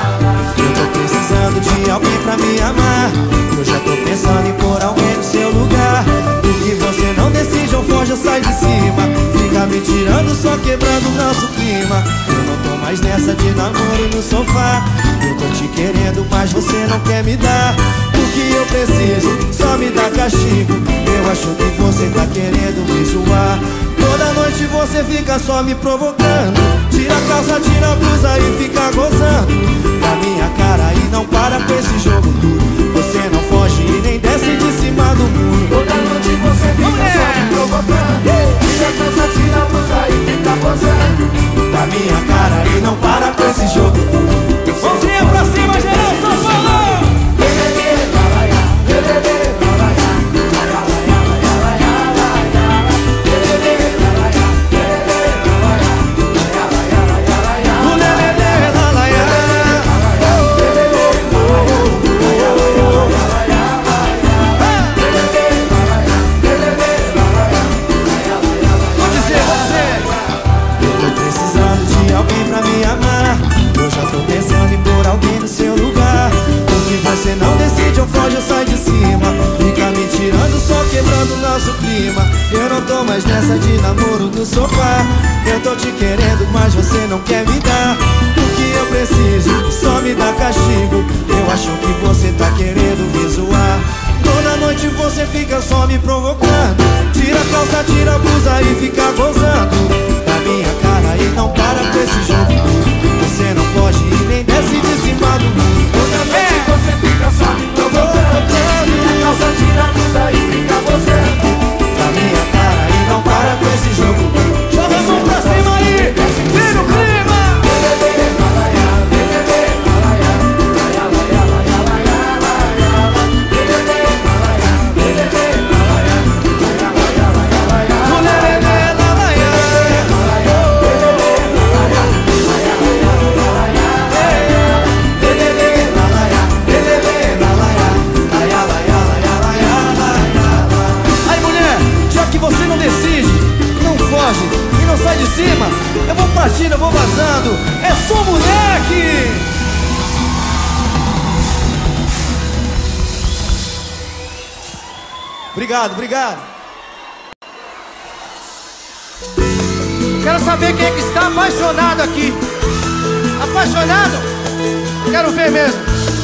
Eu tô precisando de alguém pra me amar. Eu já tô pensando em pôr alguém no seu lugar. O que você não decide ou foge, eu saio de cima. Fica me tirando, só quebrando o nosso clima. Eu não tô mais nessa de namoro no sofá. Eu tô te querendo, mas você não quer me dar o que eu preciso, só me dá castigo. Eu acho que você tá querendo me zoar. Toda noite você fica só me provocando. Tira a calça, tira a blusa e fica gozando da minha cara e não para com esse jogo duro. Você não foge e nem desce de cima do muro. Toda noite você fica só me provocando. Tira a calça, tira a blusa e fica gozando da minha cara e não para com esse jogo duro. Mãozinha pra cima, geral, São Paulo. Lelele, lalaia, lelele, lalaia, laia, laia, laia, laia, laia, la. Lelele, lalaia, lelele, lalaia, laia, laia, laia, laia, O lelele, lalaia, lelele, lalaia, laia, laia, laia, laia, laia, lelele, lalaia, lelele, lalaia, laia, laia, laia. vou dizer, vou dizer. Eu tô precisando de alguém pra me amar. Eu já tô pensando em pôr alguém no seu lugar. Porque você não decide ou foge, eu saio de cima. Fica me tirando, só quebrando o nosso clima. Eu não tô mais nessa de namoro no sofá. Eu tô te querendo, mas você não quer me dar o que eu preciso, só me dá castigo. Eu acho que você tá querendo me zoar. Toda noite você fica só me provocando. Tira a calça, tira a blusa e fica gozando da minha cara e não para com esse jogo duro. Você não foge e nem desce de cima do muro. Toda noite você fica só me provocando. Tira a calça, tira a blusa e fica gozando da minha cara e não para com esse jogo duro. Joga a mão pra cima aí, vem no clima. Lelele, lalaia, lelele, lalaia, laia, laia, laia, laia, laia, la. Lelele, lalaia, lelele, lalaia, laia, laia, laia, laia, O lelele, lalaia, lalaia, lelele, lalaia, laia, laia, laia, laia, lelele, lalaia, lelele, lalaia, laia, laia, laia, laia, laia. Aí mulher, já que você não decide, não foge e não sai de cima, eu vou partindo, eu vou vazando. É só moleque. Obrigado, obrigado. Quero saber quem é que está apaixonado aqui. Apaixonado? Quero ver mesmo.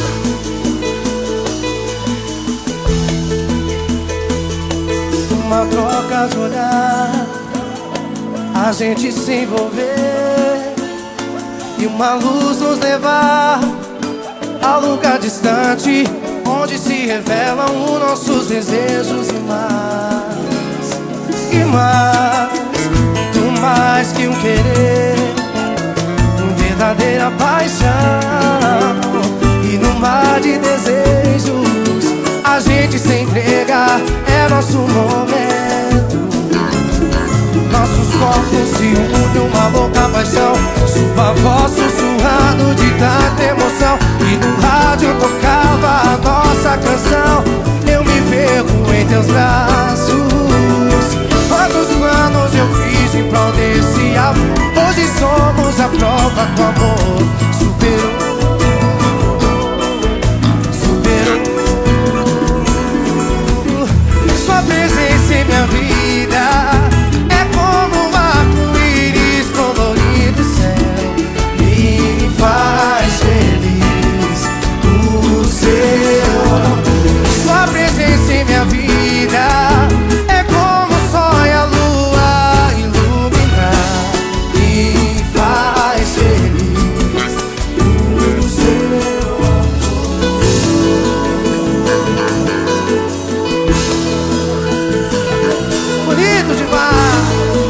Uma troca de olhar, a gente se envolver e uma luz nos levar a lugar distante, onde se revelam os nossos desejos e mais, e mais, muito mais que um querer, uma verdadeira paixão. E no mar de desejos a gente se entrega, é nosso momento. Nossos corpos se unem, uma louca paixão. Sua voz sussurrando de tanta emoção. E no rádio tocava a nossa canção. Eu me perco em teus braços. Quantos planos eu fiz em prol desse amor. Hoje somos a prova do amor. Superou, superou. Sua presença em minha vida é como um arco-íris colorido no céu. Me faz feliz o seu amor. Sua presença em minha vida é como o sol e a lua iluminar. Me faz feliz o seu amor. Bonito demais.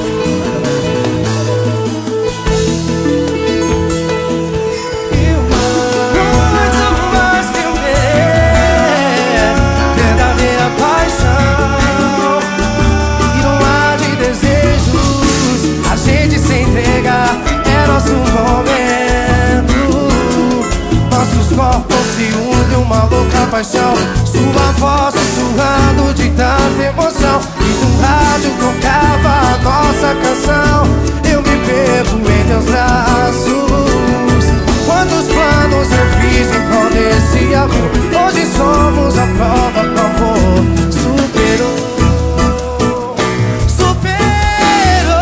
Muito mais que um querer, verdadeira paixão. E no mar de desejos a gente se entrega, é nosso momento. Nossos corpos se unem, uma louca paixão. Sua voz sussurrando de tanta emoção. E no rádio tocava a nossa canção. Eu me perco em teus braços. Quantos planos eu fiz em prol desse amor. Hoje somos a prova do amor. Superou, superou.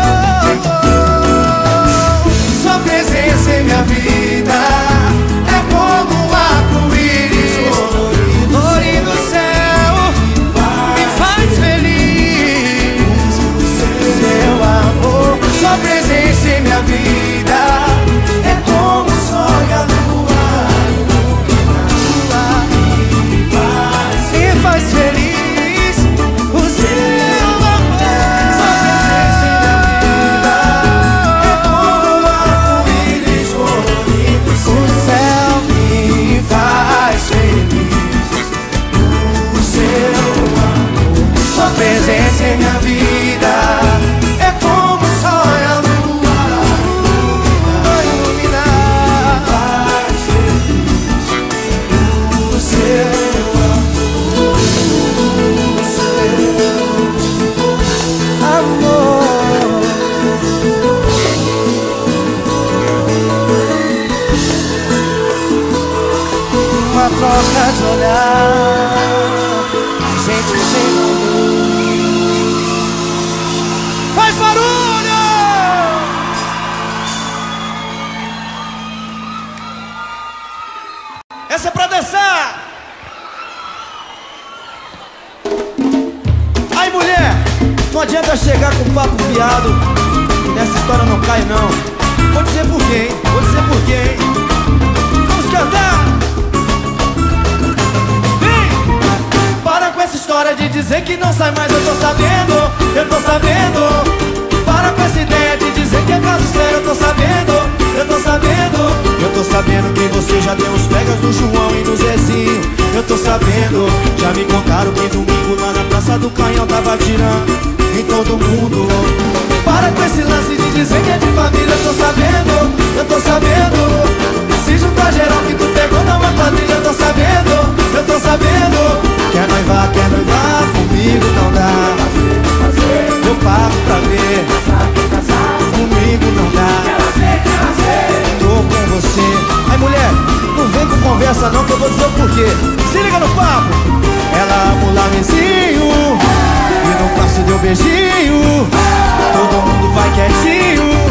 Sua presença em minha vida é como um arco-íris colorido no céu. Me faz feliz seu amor. Sua presença em minha vida é como o sol e a lua iluminar. Me faz feliz o seu amor. Sua presença em minha vida é como um arco-íris colorido no céu. Me faz feliz o seu amor. Sua presença em minha vida é como o sol e a lua iluminar. Faz feliz o seu amor, o seu amor. Uma troca de olhar, a gente se envolveu. Faz barulho! Essa é pra dançar! Aí, mulher, não adianta chegar com papo fiado, que nessa história não cai não. Vou dizer por quê, hein? Vou dizer por quê, hein? Vamos cantar! Vem! Para com essa história de dizer que não sai mais, eu tô sabendo, eu tô sabendo. Para com essa ideia de dizer que é caso sério, eu tô sabendo, eu tô sabendo. Eu tô sabendo que você já deu uns pegas no João e no Zezinho. Eu tô sabendo, já me contaram que domingo lá na Praça do Canhão tava tirando em todo mundo. Para com esse lance de dizer que é de família, eu tô sabendo, eu tô sabendo. Se juntar geral que tu pegou na uma quadrilha, eu tô sabendo, eu tô sabendo. Quer noivar, quer noivar, comigo não dá. Eu pago pra ver, comigo não dá. Tô com você. Aí, mulher, não vem com conversa não, que eu vou dizer o porquê. Se liga no papo. Ela ama o lamezinho e no passo deu beijinho. Todo mundo vai quietinho.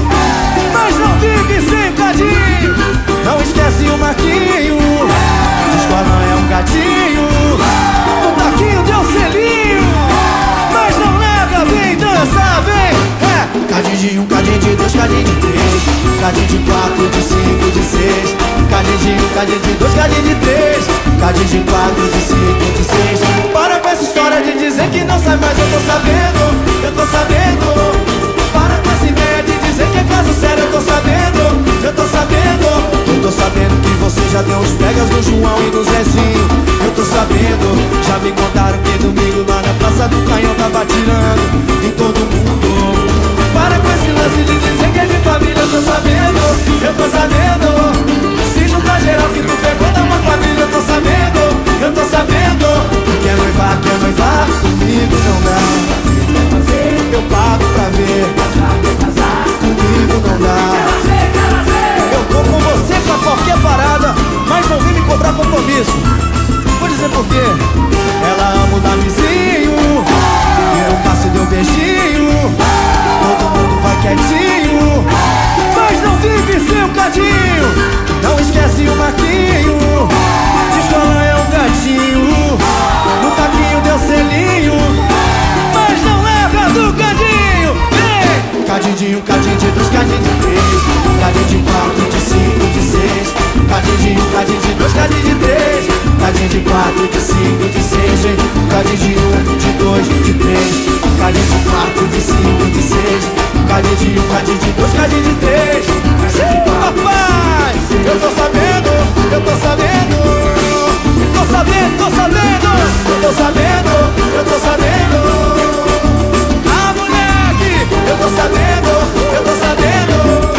cadinho de quatro, de cinco, de seis. Cadinho de um, cadinho de dois, cadinho de três. Cadinho de quatro, de cinco, de seis. Para com essa história de dizer que não sai mais. Eu tô sabendo, eu tô sabendo. Para com essa ideia de dizer que é caso sério. Eu tô sabendo, eu tô sabendo. Eu tô sabendo que você já deu uns pegas no João e no Zezinho. Eu tô sabendo, já me contaram que domingo lá na Praça do Canhão tava tirando em todo mundo. Para com esse lance de dizer que é de família. Eu tô sabendo, eu tô sabendo. Se juntar geral que tu pegou da uma família. Eu tô sabendo, eu tô sabendo. Quer noivar, quer noivar, comigo não dá. Eu pago pra ver, comigo não dá. Eu tô com você pra qualquer parada, mas não vem me cobrar compromisso. Vou dizer por quê. Ela ama o Davizinho e no passe deu beijinho. Todo mundo vai quietinho, mas não vive sem um cadinho. Não esquece o Marquinho, de escola é um gatinho. No taquinho deu selinho, mas não leva do cadinho. Vem! Cadinho, cadinho de dois, cadinho de três. Cadinho de quatro, de cinco, de seis. Cadinho de um, cadinho de dois, cadinho de três. Cadinho de quatro, de cinco, de seis. Cadinho de um, de dois, de três. Cadinho de quatro, de cinco, de seis. Cadinho de um, cadinho de dois, cadinho de três. Papai, eu tô sabendo, eu tô sabendo. Tô sabendo, tô sabendo. Eu tô sabendo, eu tô sabendo. Ah, moleque, eu tô sabendo, eu tô sabendo.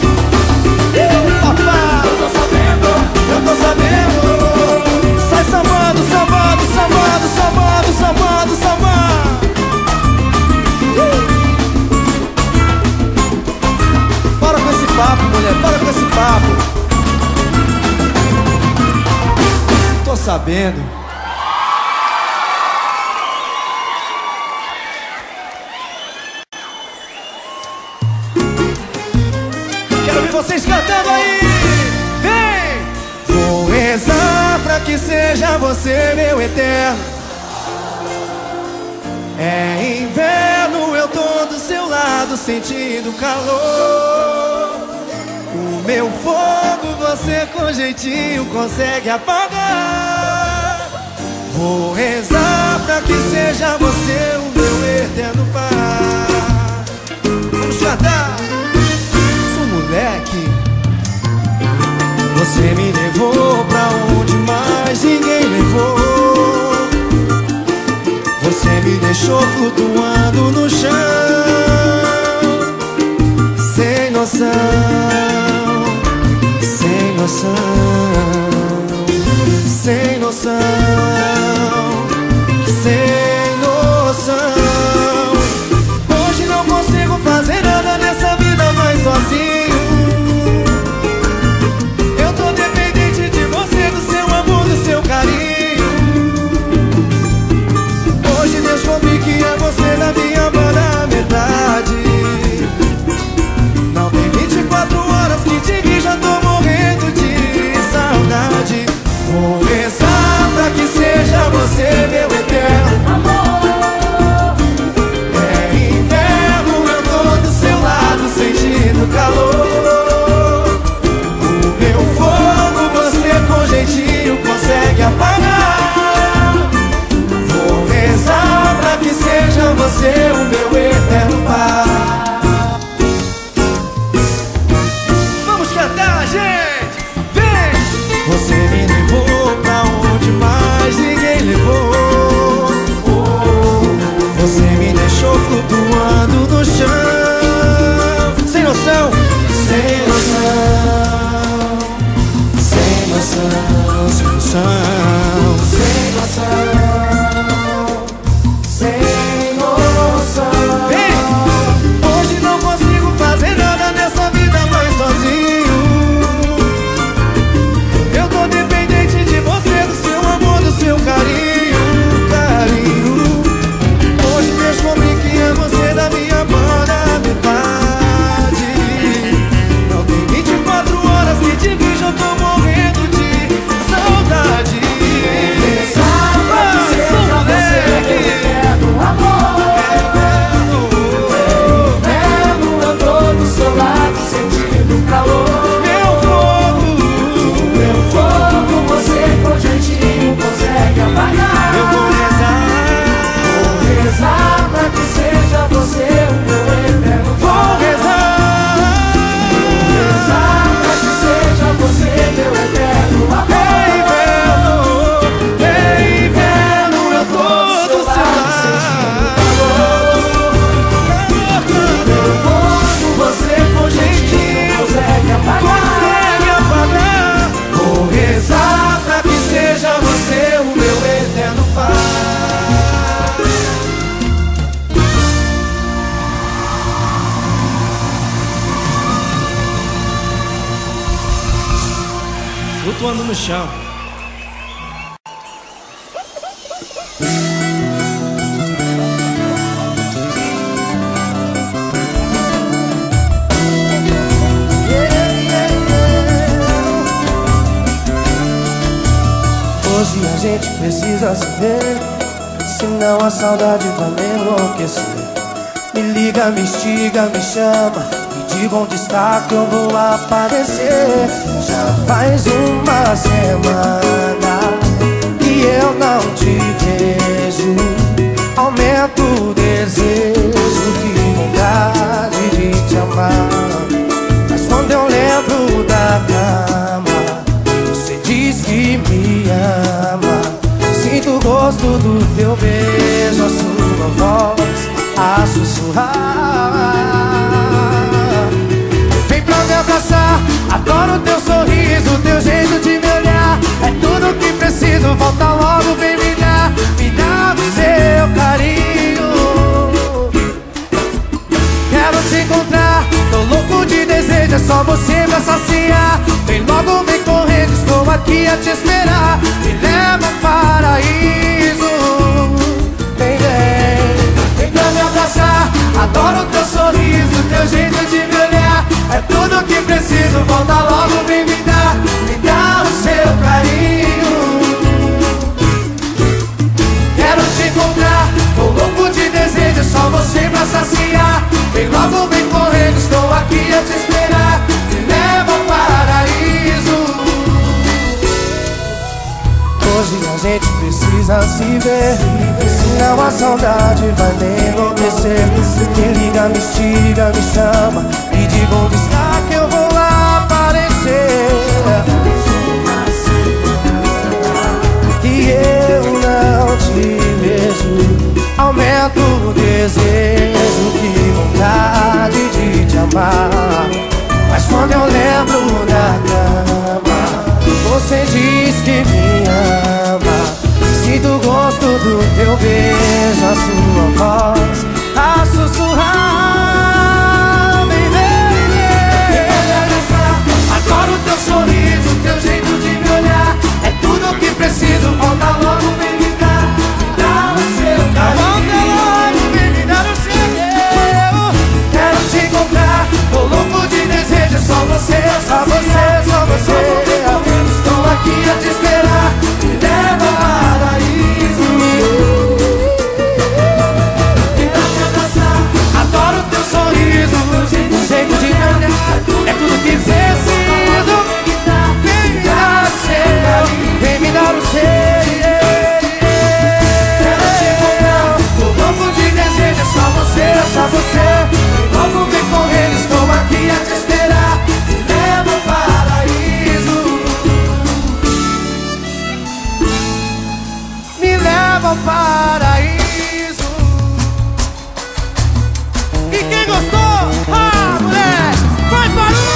Papai, eu tô sabendo, eu tô sabendo. Sai sambando, sambando, sambando, sambando, sambando, sambando. Para com esse papo, mulher, para com esse papo. Tô sabendo. Quero ver vocês cantando aí. Vem! Vou rezar pra que seja você meu eterno. É inverno, eu tô do seu lado sentindo calor. O meu fogo você com jeitinho consegue apagar. Vou rezar pra que seja você o meu eterno par. Vamos cantar! Sou moleque. Você me levou pra onde mais ninguém levou. Você me deixou flutuando no chão, sem noção, sem noção, sem noção, sem noção. Hoje não consigo fazer nada nessa vida mais sozinho. Eu tô dependente de você, do seu amor, do seu carinho. Hoje descobri que é você na minha banda metade. Não tem vinte e quatro horas que te vi, já tô morrendo de saudade. Vou rezar pra que seja você meu eterno amor. É inverno, eu tô do seu lado sentindo calor. O meu fogo você com jeitinho consegue apagar. Vou rezar pra que seja você o meu eterno par. Vamos cantar, gente! Vem! Você me levou pra onde mais ninguém levou. Você me deixou flutuando no chão. Sem noção, sem noção, sem noção, sem noção, sem noção, sem noção. Vem! Hoje não consigo fazer nada nessa vida mais sozinho. Eu tô dependente flutuando no chão. Hoje a gente precisa se ver, senão a saudade vai me enlouquecer. Me liga, me instiga, me chama, me diga onde está que eu vou aparecer. Já faz uma semana que eu não te vejo, aumenta o desejo, que vontade de te amar. Mas quando eu lembro da cama, você diz que me ama. Sinto o gosto do teu beijo, a sua voz a sussurrar. Vem pra me abraçar, adoro teu sorriso, teu jeito de me olhar. É tudo que preciso, volta logo, vem me dar, me dá o seu carinho. Quero te encontrar, tô louco de desejo, é só você pra saciar. Vem logo, vem correndo, estou aqui a te esperar. Me leva ao paraíso, vem, vem. Vem pra me abraçar, adoro teu sorriso, teu jeito de me olhar. É tudo que preciso, volta logo, vem me dar, me dá o seu carinho. Quero te encontrar, tô louco de desejo, é só você pra saciar. Vem logo, vem correndo, estou aqui a te esperar. Me leva ao paraíso. Hoje a gente precisa se ver, senão a saudade vai me enlouquecer. Me liga, me instiga, me chama, me diga onde está que eu vou aparecer. Que eu não te vejo, aumenta o desejo, que vontade de te amar. Mas quando eu lembro da cama, você diz que me ama. Sinto o gosto do teu beijo, a sua voz a sussurrar. Vem, vem, vem. Adoro teu sorriso, teu jeito de me olhar. É tudo que preciso, volta logo, vem me dar, me dá o seu carinho. Volta logo, vem me dar o seu. Quero te encontrar, tô louco de desejo, é só você, só você, só você. Estou aqui a te esperar, me leva ao paraíso. Vem pra me abraçar, adoro teu sorriso, o jeito de me olhar. É tudo que preciso, vem me dar o seu, vem me dar o seu. Quero te encontrar, tô louco de desejo, é só você, é só você. Vem logo, vem correndo, estou aqui a te esperar. Me leva ao paraíso. Me leva ao paraíso. E quem gostou? Ah, mulher, faz barulho!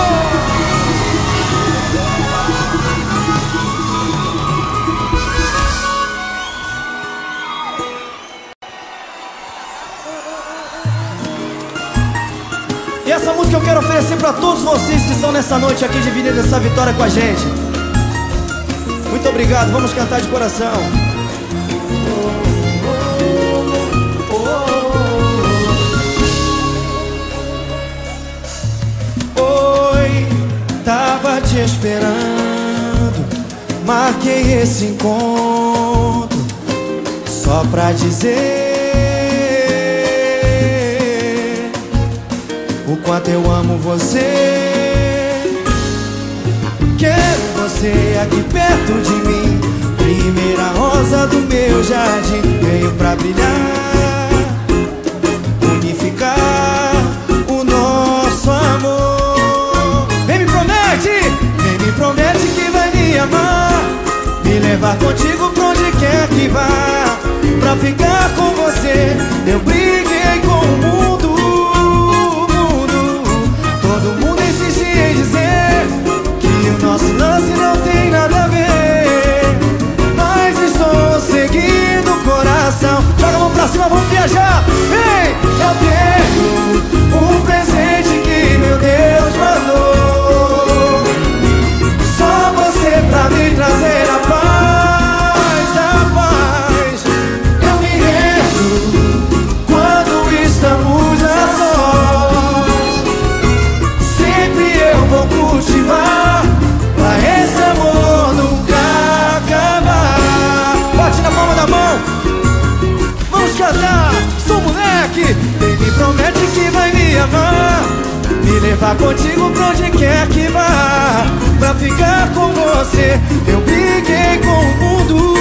E essa música eu quero oferecer pra todos vocês que estão nessa noite aqui dividindo essa vitória com a gente. Muito obrigado, vamos cantar de coração. Oi, tava te esperando, marquei esse encontro só pra dizer o quanto eu amo você. Quero você aqui perto de mim, primeira rosa do meu jardim. Veio pra brilhar, unificar o nosso amor. Vem me promete, vem me promete que vai me amar, me levar contigo pra onde quer que vá. Pra ficar com você eu briguei com o mundo. Todo mundo insiste em dizer que o nosso lance não tem nada a ver, mas estou seguindo o coração. Joga a mão pra cima, vamos viajar. Vem! Eu tenho um presente que meu Deus mandou. Só você contigo pra onde quer que vá. Pra ficar com você eu briguei com o mundo.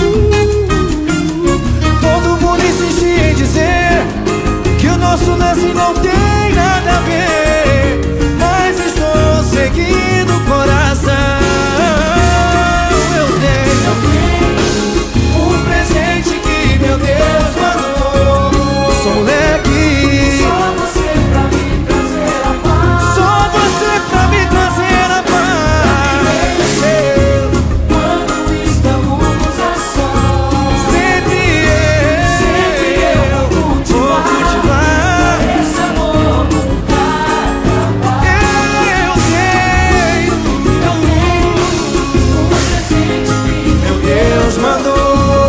Todo mundo insistia em dizer que o nosso lance não tem nada a ver, mas estou seguindo o coração. Eu tenho um presente que meu Deus mandou. Sou moleque, Só você pra me trazer a paz. só você pra me trazer a paz. Quando estamos a sós, Sempre sempre eu eu vou vou cultivar cultivar. esse amor nunca acabar. Eu tenho Eu tenho um presente que meu Deus mandou.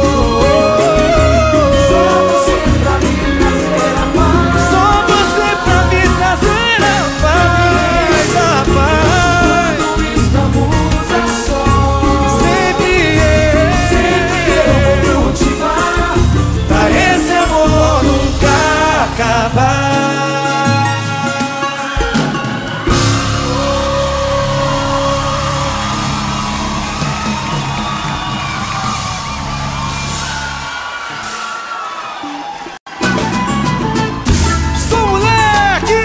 só você pra me trazer a paz. Só você pra me trazer a paz, a paz. Quando estamos a sós, Sempre sempre eu eu vou cultivar. pra esse amor nunca acabar. Sou moleque!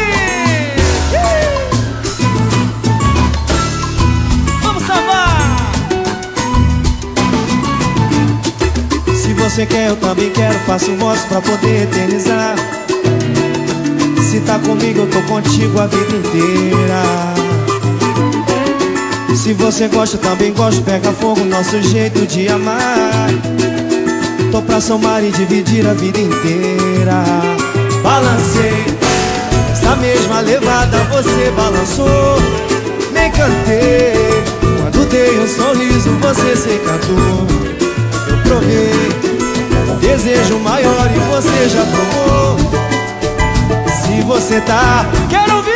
Vamos salvar! Se você quer, eu também quero. Faço votos pra poder eternizar. Se tá comigo, eu tô contigo a vida inteira. Se você gosta, eu também gosto. Pega fogo, nosso jeito de amar. Tô pra somar e dividir a vida inteira. Balancei, essa mesma levada você balançou. Me encantei, quando dei um sorriso você se encantou. Eu provei, desejo maior e você já provou. Se você tá, quero ouvir.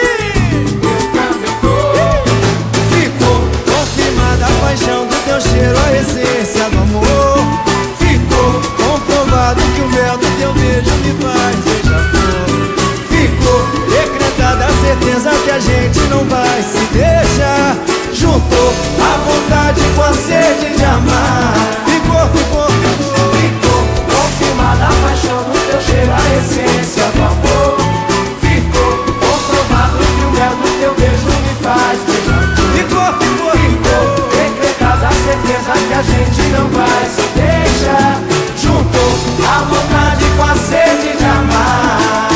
Ficou confirmada a paixão do teu cheiro, a essência do amor. Ficou comprovado que o mel do teu beijo me faz beija-flor. Ficou decretada a certeza que a gente não vai se deixar. Juntou a vontade com a sede de amar. Ficou, ficou, ficou. Ficou confirmada a paixão do teu cheiro, a essência do amor. Ficou comprovado que o mel do teu beijo me faz beija-flor. Ficou, ficou, Ficou decretada a certeza que a gente não vai se deixar. Juntou a vontade com a sede de amar.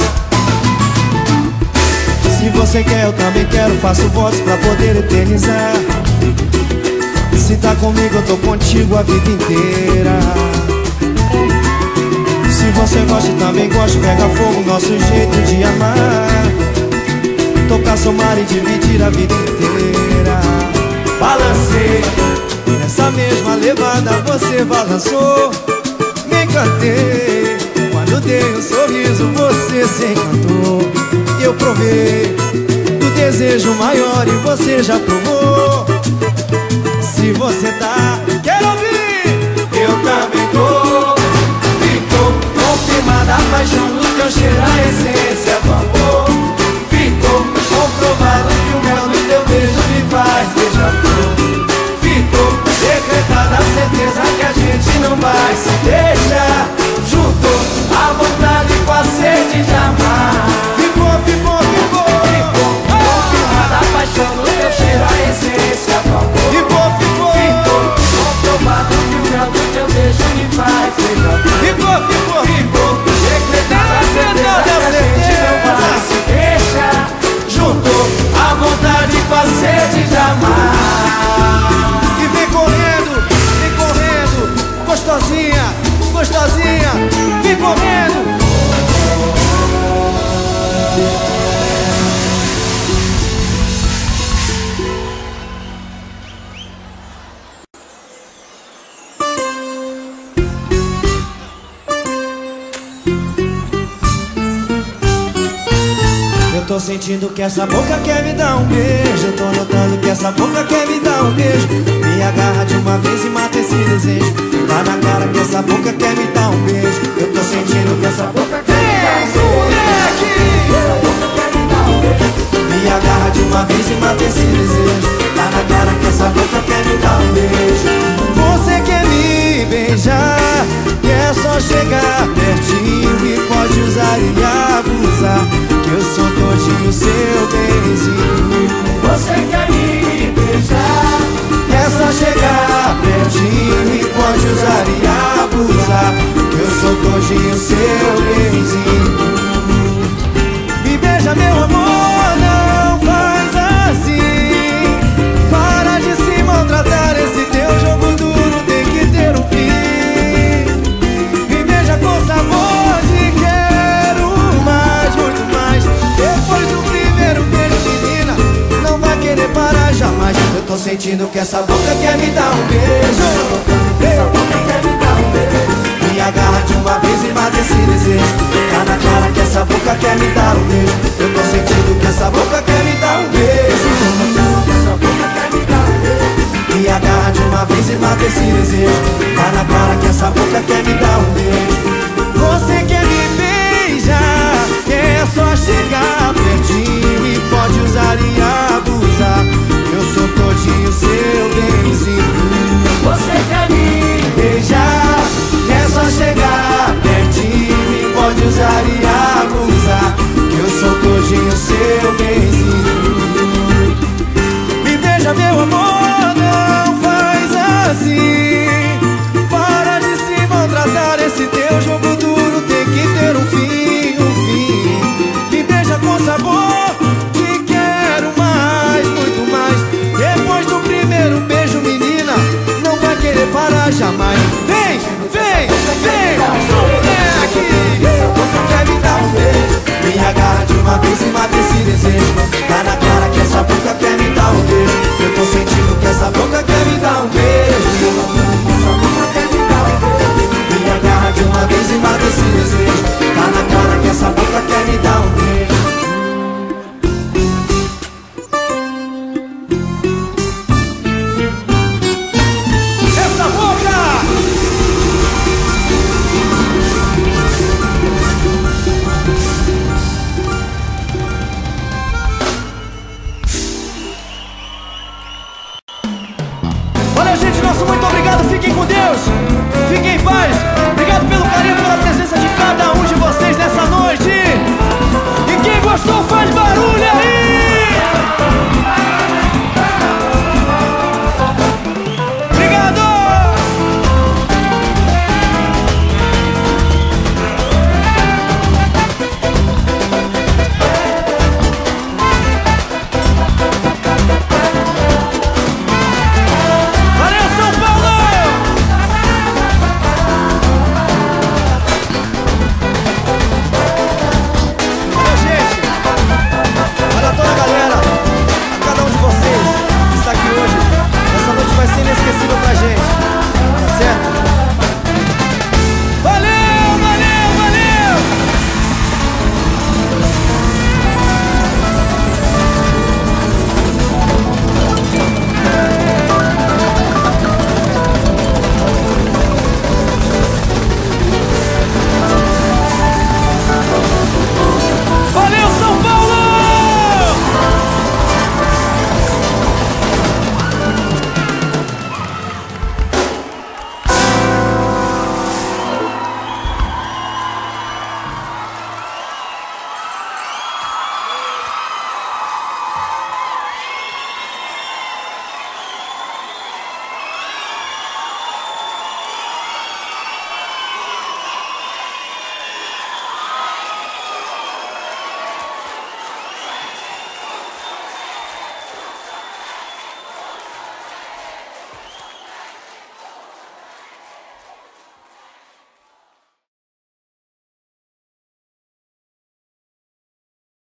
Se você quer, eu também quero. Faço votos pra poder eternizar. Se tá comigo, eu tô contigo a vida inteira. Se você gosta, eu também gosto. Pega fogo, nosso jeito de amar. Tô pra somar e dividir a vida inteira. Balancei, nessa mesma levada você balançou. Me encantei, quando dei um sorriso você se encantou. Eu provei do desejo maior e você já provou. Se você tá, quero ouvir. Eu também tô. Ficou confirmada a paixão do teu cheiro, a essência do amor. Ficou comprovado que o mel do teu beijo me faz beija-flor. Ficou decretada a certeza que a gente não vai se deixar. Juntou a vontade com a sede de amar. Ficou, ficou, ficou. Ficou confirmada a paixão do teu cheiro, a essência do amor. Ficou, ficou. Ficou comprovado que o mel do teu beijo me faz beija-flor. Ficou, ficou. Ficou decretada a certeza que a gente não vai se deixar. Juntou a vontade com a sede de amar. E vem correndo, vem correndo. Gostosinha, gostosinha. Vem correndo. Eu tô sentindo que essa boca quer me dar um beijo. Eu tô notando que essa boca quer me dar um beijo. Me agarra de uma vez e mata esse desejo. Tá na cara que essa boca quer me dar um beijo. Eu tô sentindo que essa boca quer me dar um beijo. Me agarra mata esse desejo. Tá na cara que essa boca quer me dar um beijo. Você quer me beijar, que é só chegar pertinho e pode usar e abusar, que eu sou todinho seu benzinho. Você quer me beijar, é só chegar pertinho e pode usar e abusar, que eu sou todinho seu benzinho. Me beija, meu amor, não faz assim. Para de se maltratar, esse teu jogo duro tem que ter um fim. Me beija com sabor de quero mais, muito mais. Depois do primeiro beijo, menina, não vai querer parar jamais. Eu tô sentindo que essa boca quer me dar um beijo. essa boca quer me dar um beijo. Me agarra de uma vez e mata esse desejo. Tá na cara que essa boca quer me dar um beijo. Eu tô sentindo que essa boca quer me dar um beijo. Essa boca quer me dar um beijo. Me agarra de uma vez e mata esse desejo. Tá na cara que essa boca quer me dar um beijo. Você quer me beijar, é só chegar pertinho e pode usar e abusar, eu sou todinho seu benzinho. Você quer me beijar, é só chegar pertinho e pode usar e abusar, que eu sou todinho seu benzinho. Me beija, meu amor, não faz assim. Para de se maltratar, esse teu jogo duro tem que ter um fim, um fim. Me beija com sabor de quero mais, muito mais. Depois do primeiro beijo, menina, não vai querer parar jamais. Vem, vem, vem, sou moleque. Essa boca quer me dar um beijo. Me agarra de uma vez e mata esse desejo. Tá na cara que essa boca quer me dar um beijo. Eu tô sentindo que essa boca quer me dar um beijo. Essa boca quer me dar um beijo. Me agarra de uma vez e mata esse desejo. Tá na cara que essa boca quer me dar um beijo. Essa boca! Olha, gente, nosso muito obrigado. Fiquem com Deus. Fiquem em paz. Obrigado pelo carinho, pela presença de cada um de vocês nessa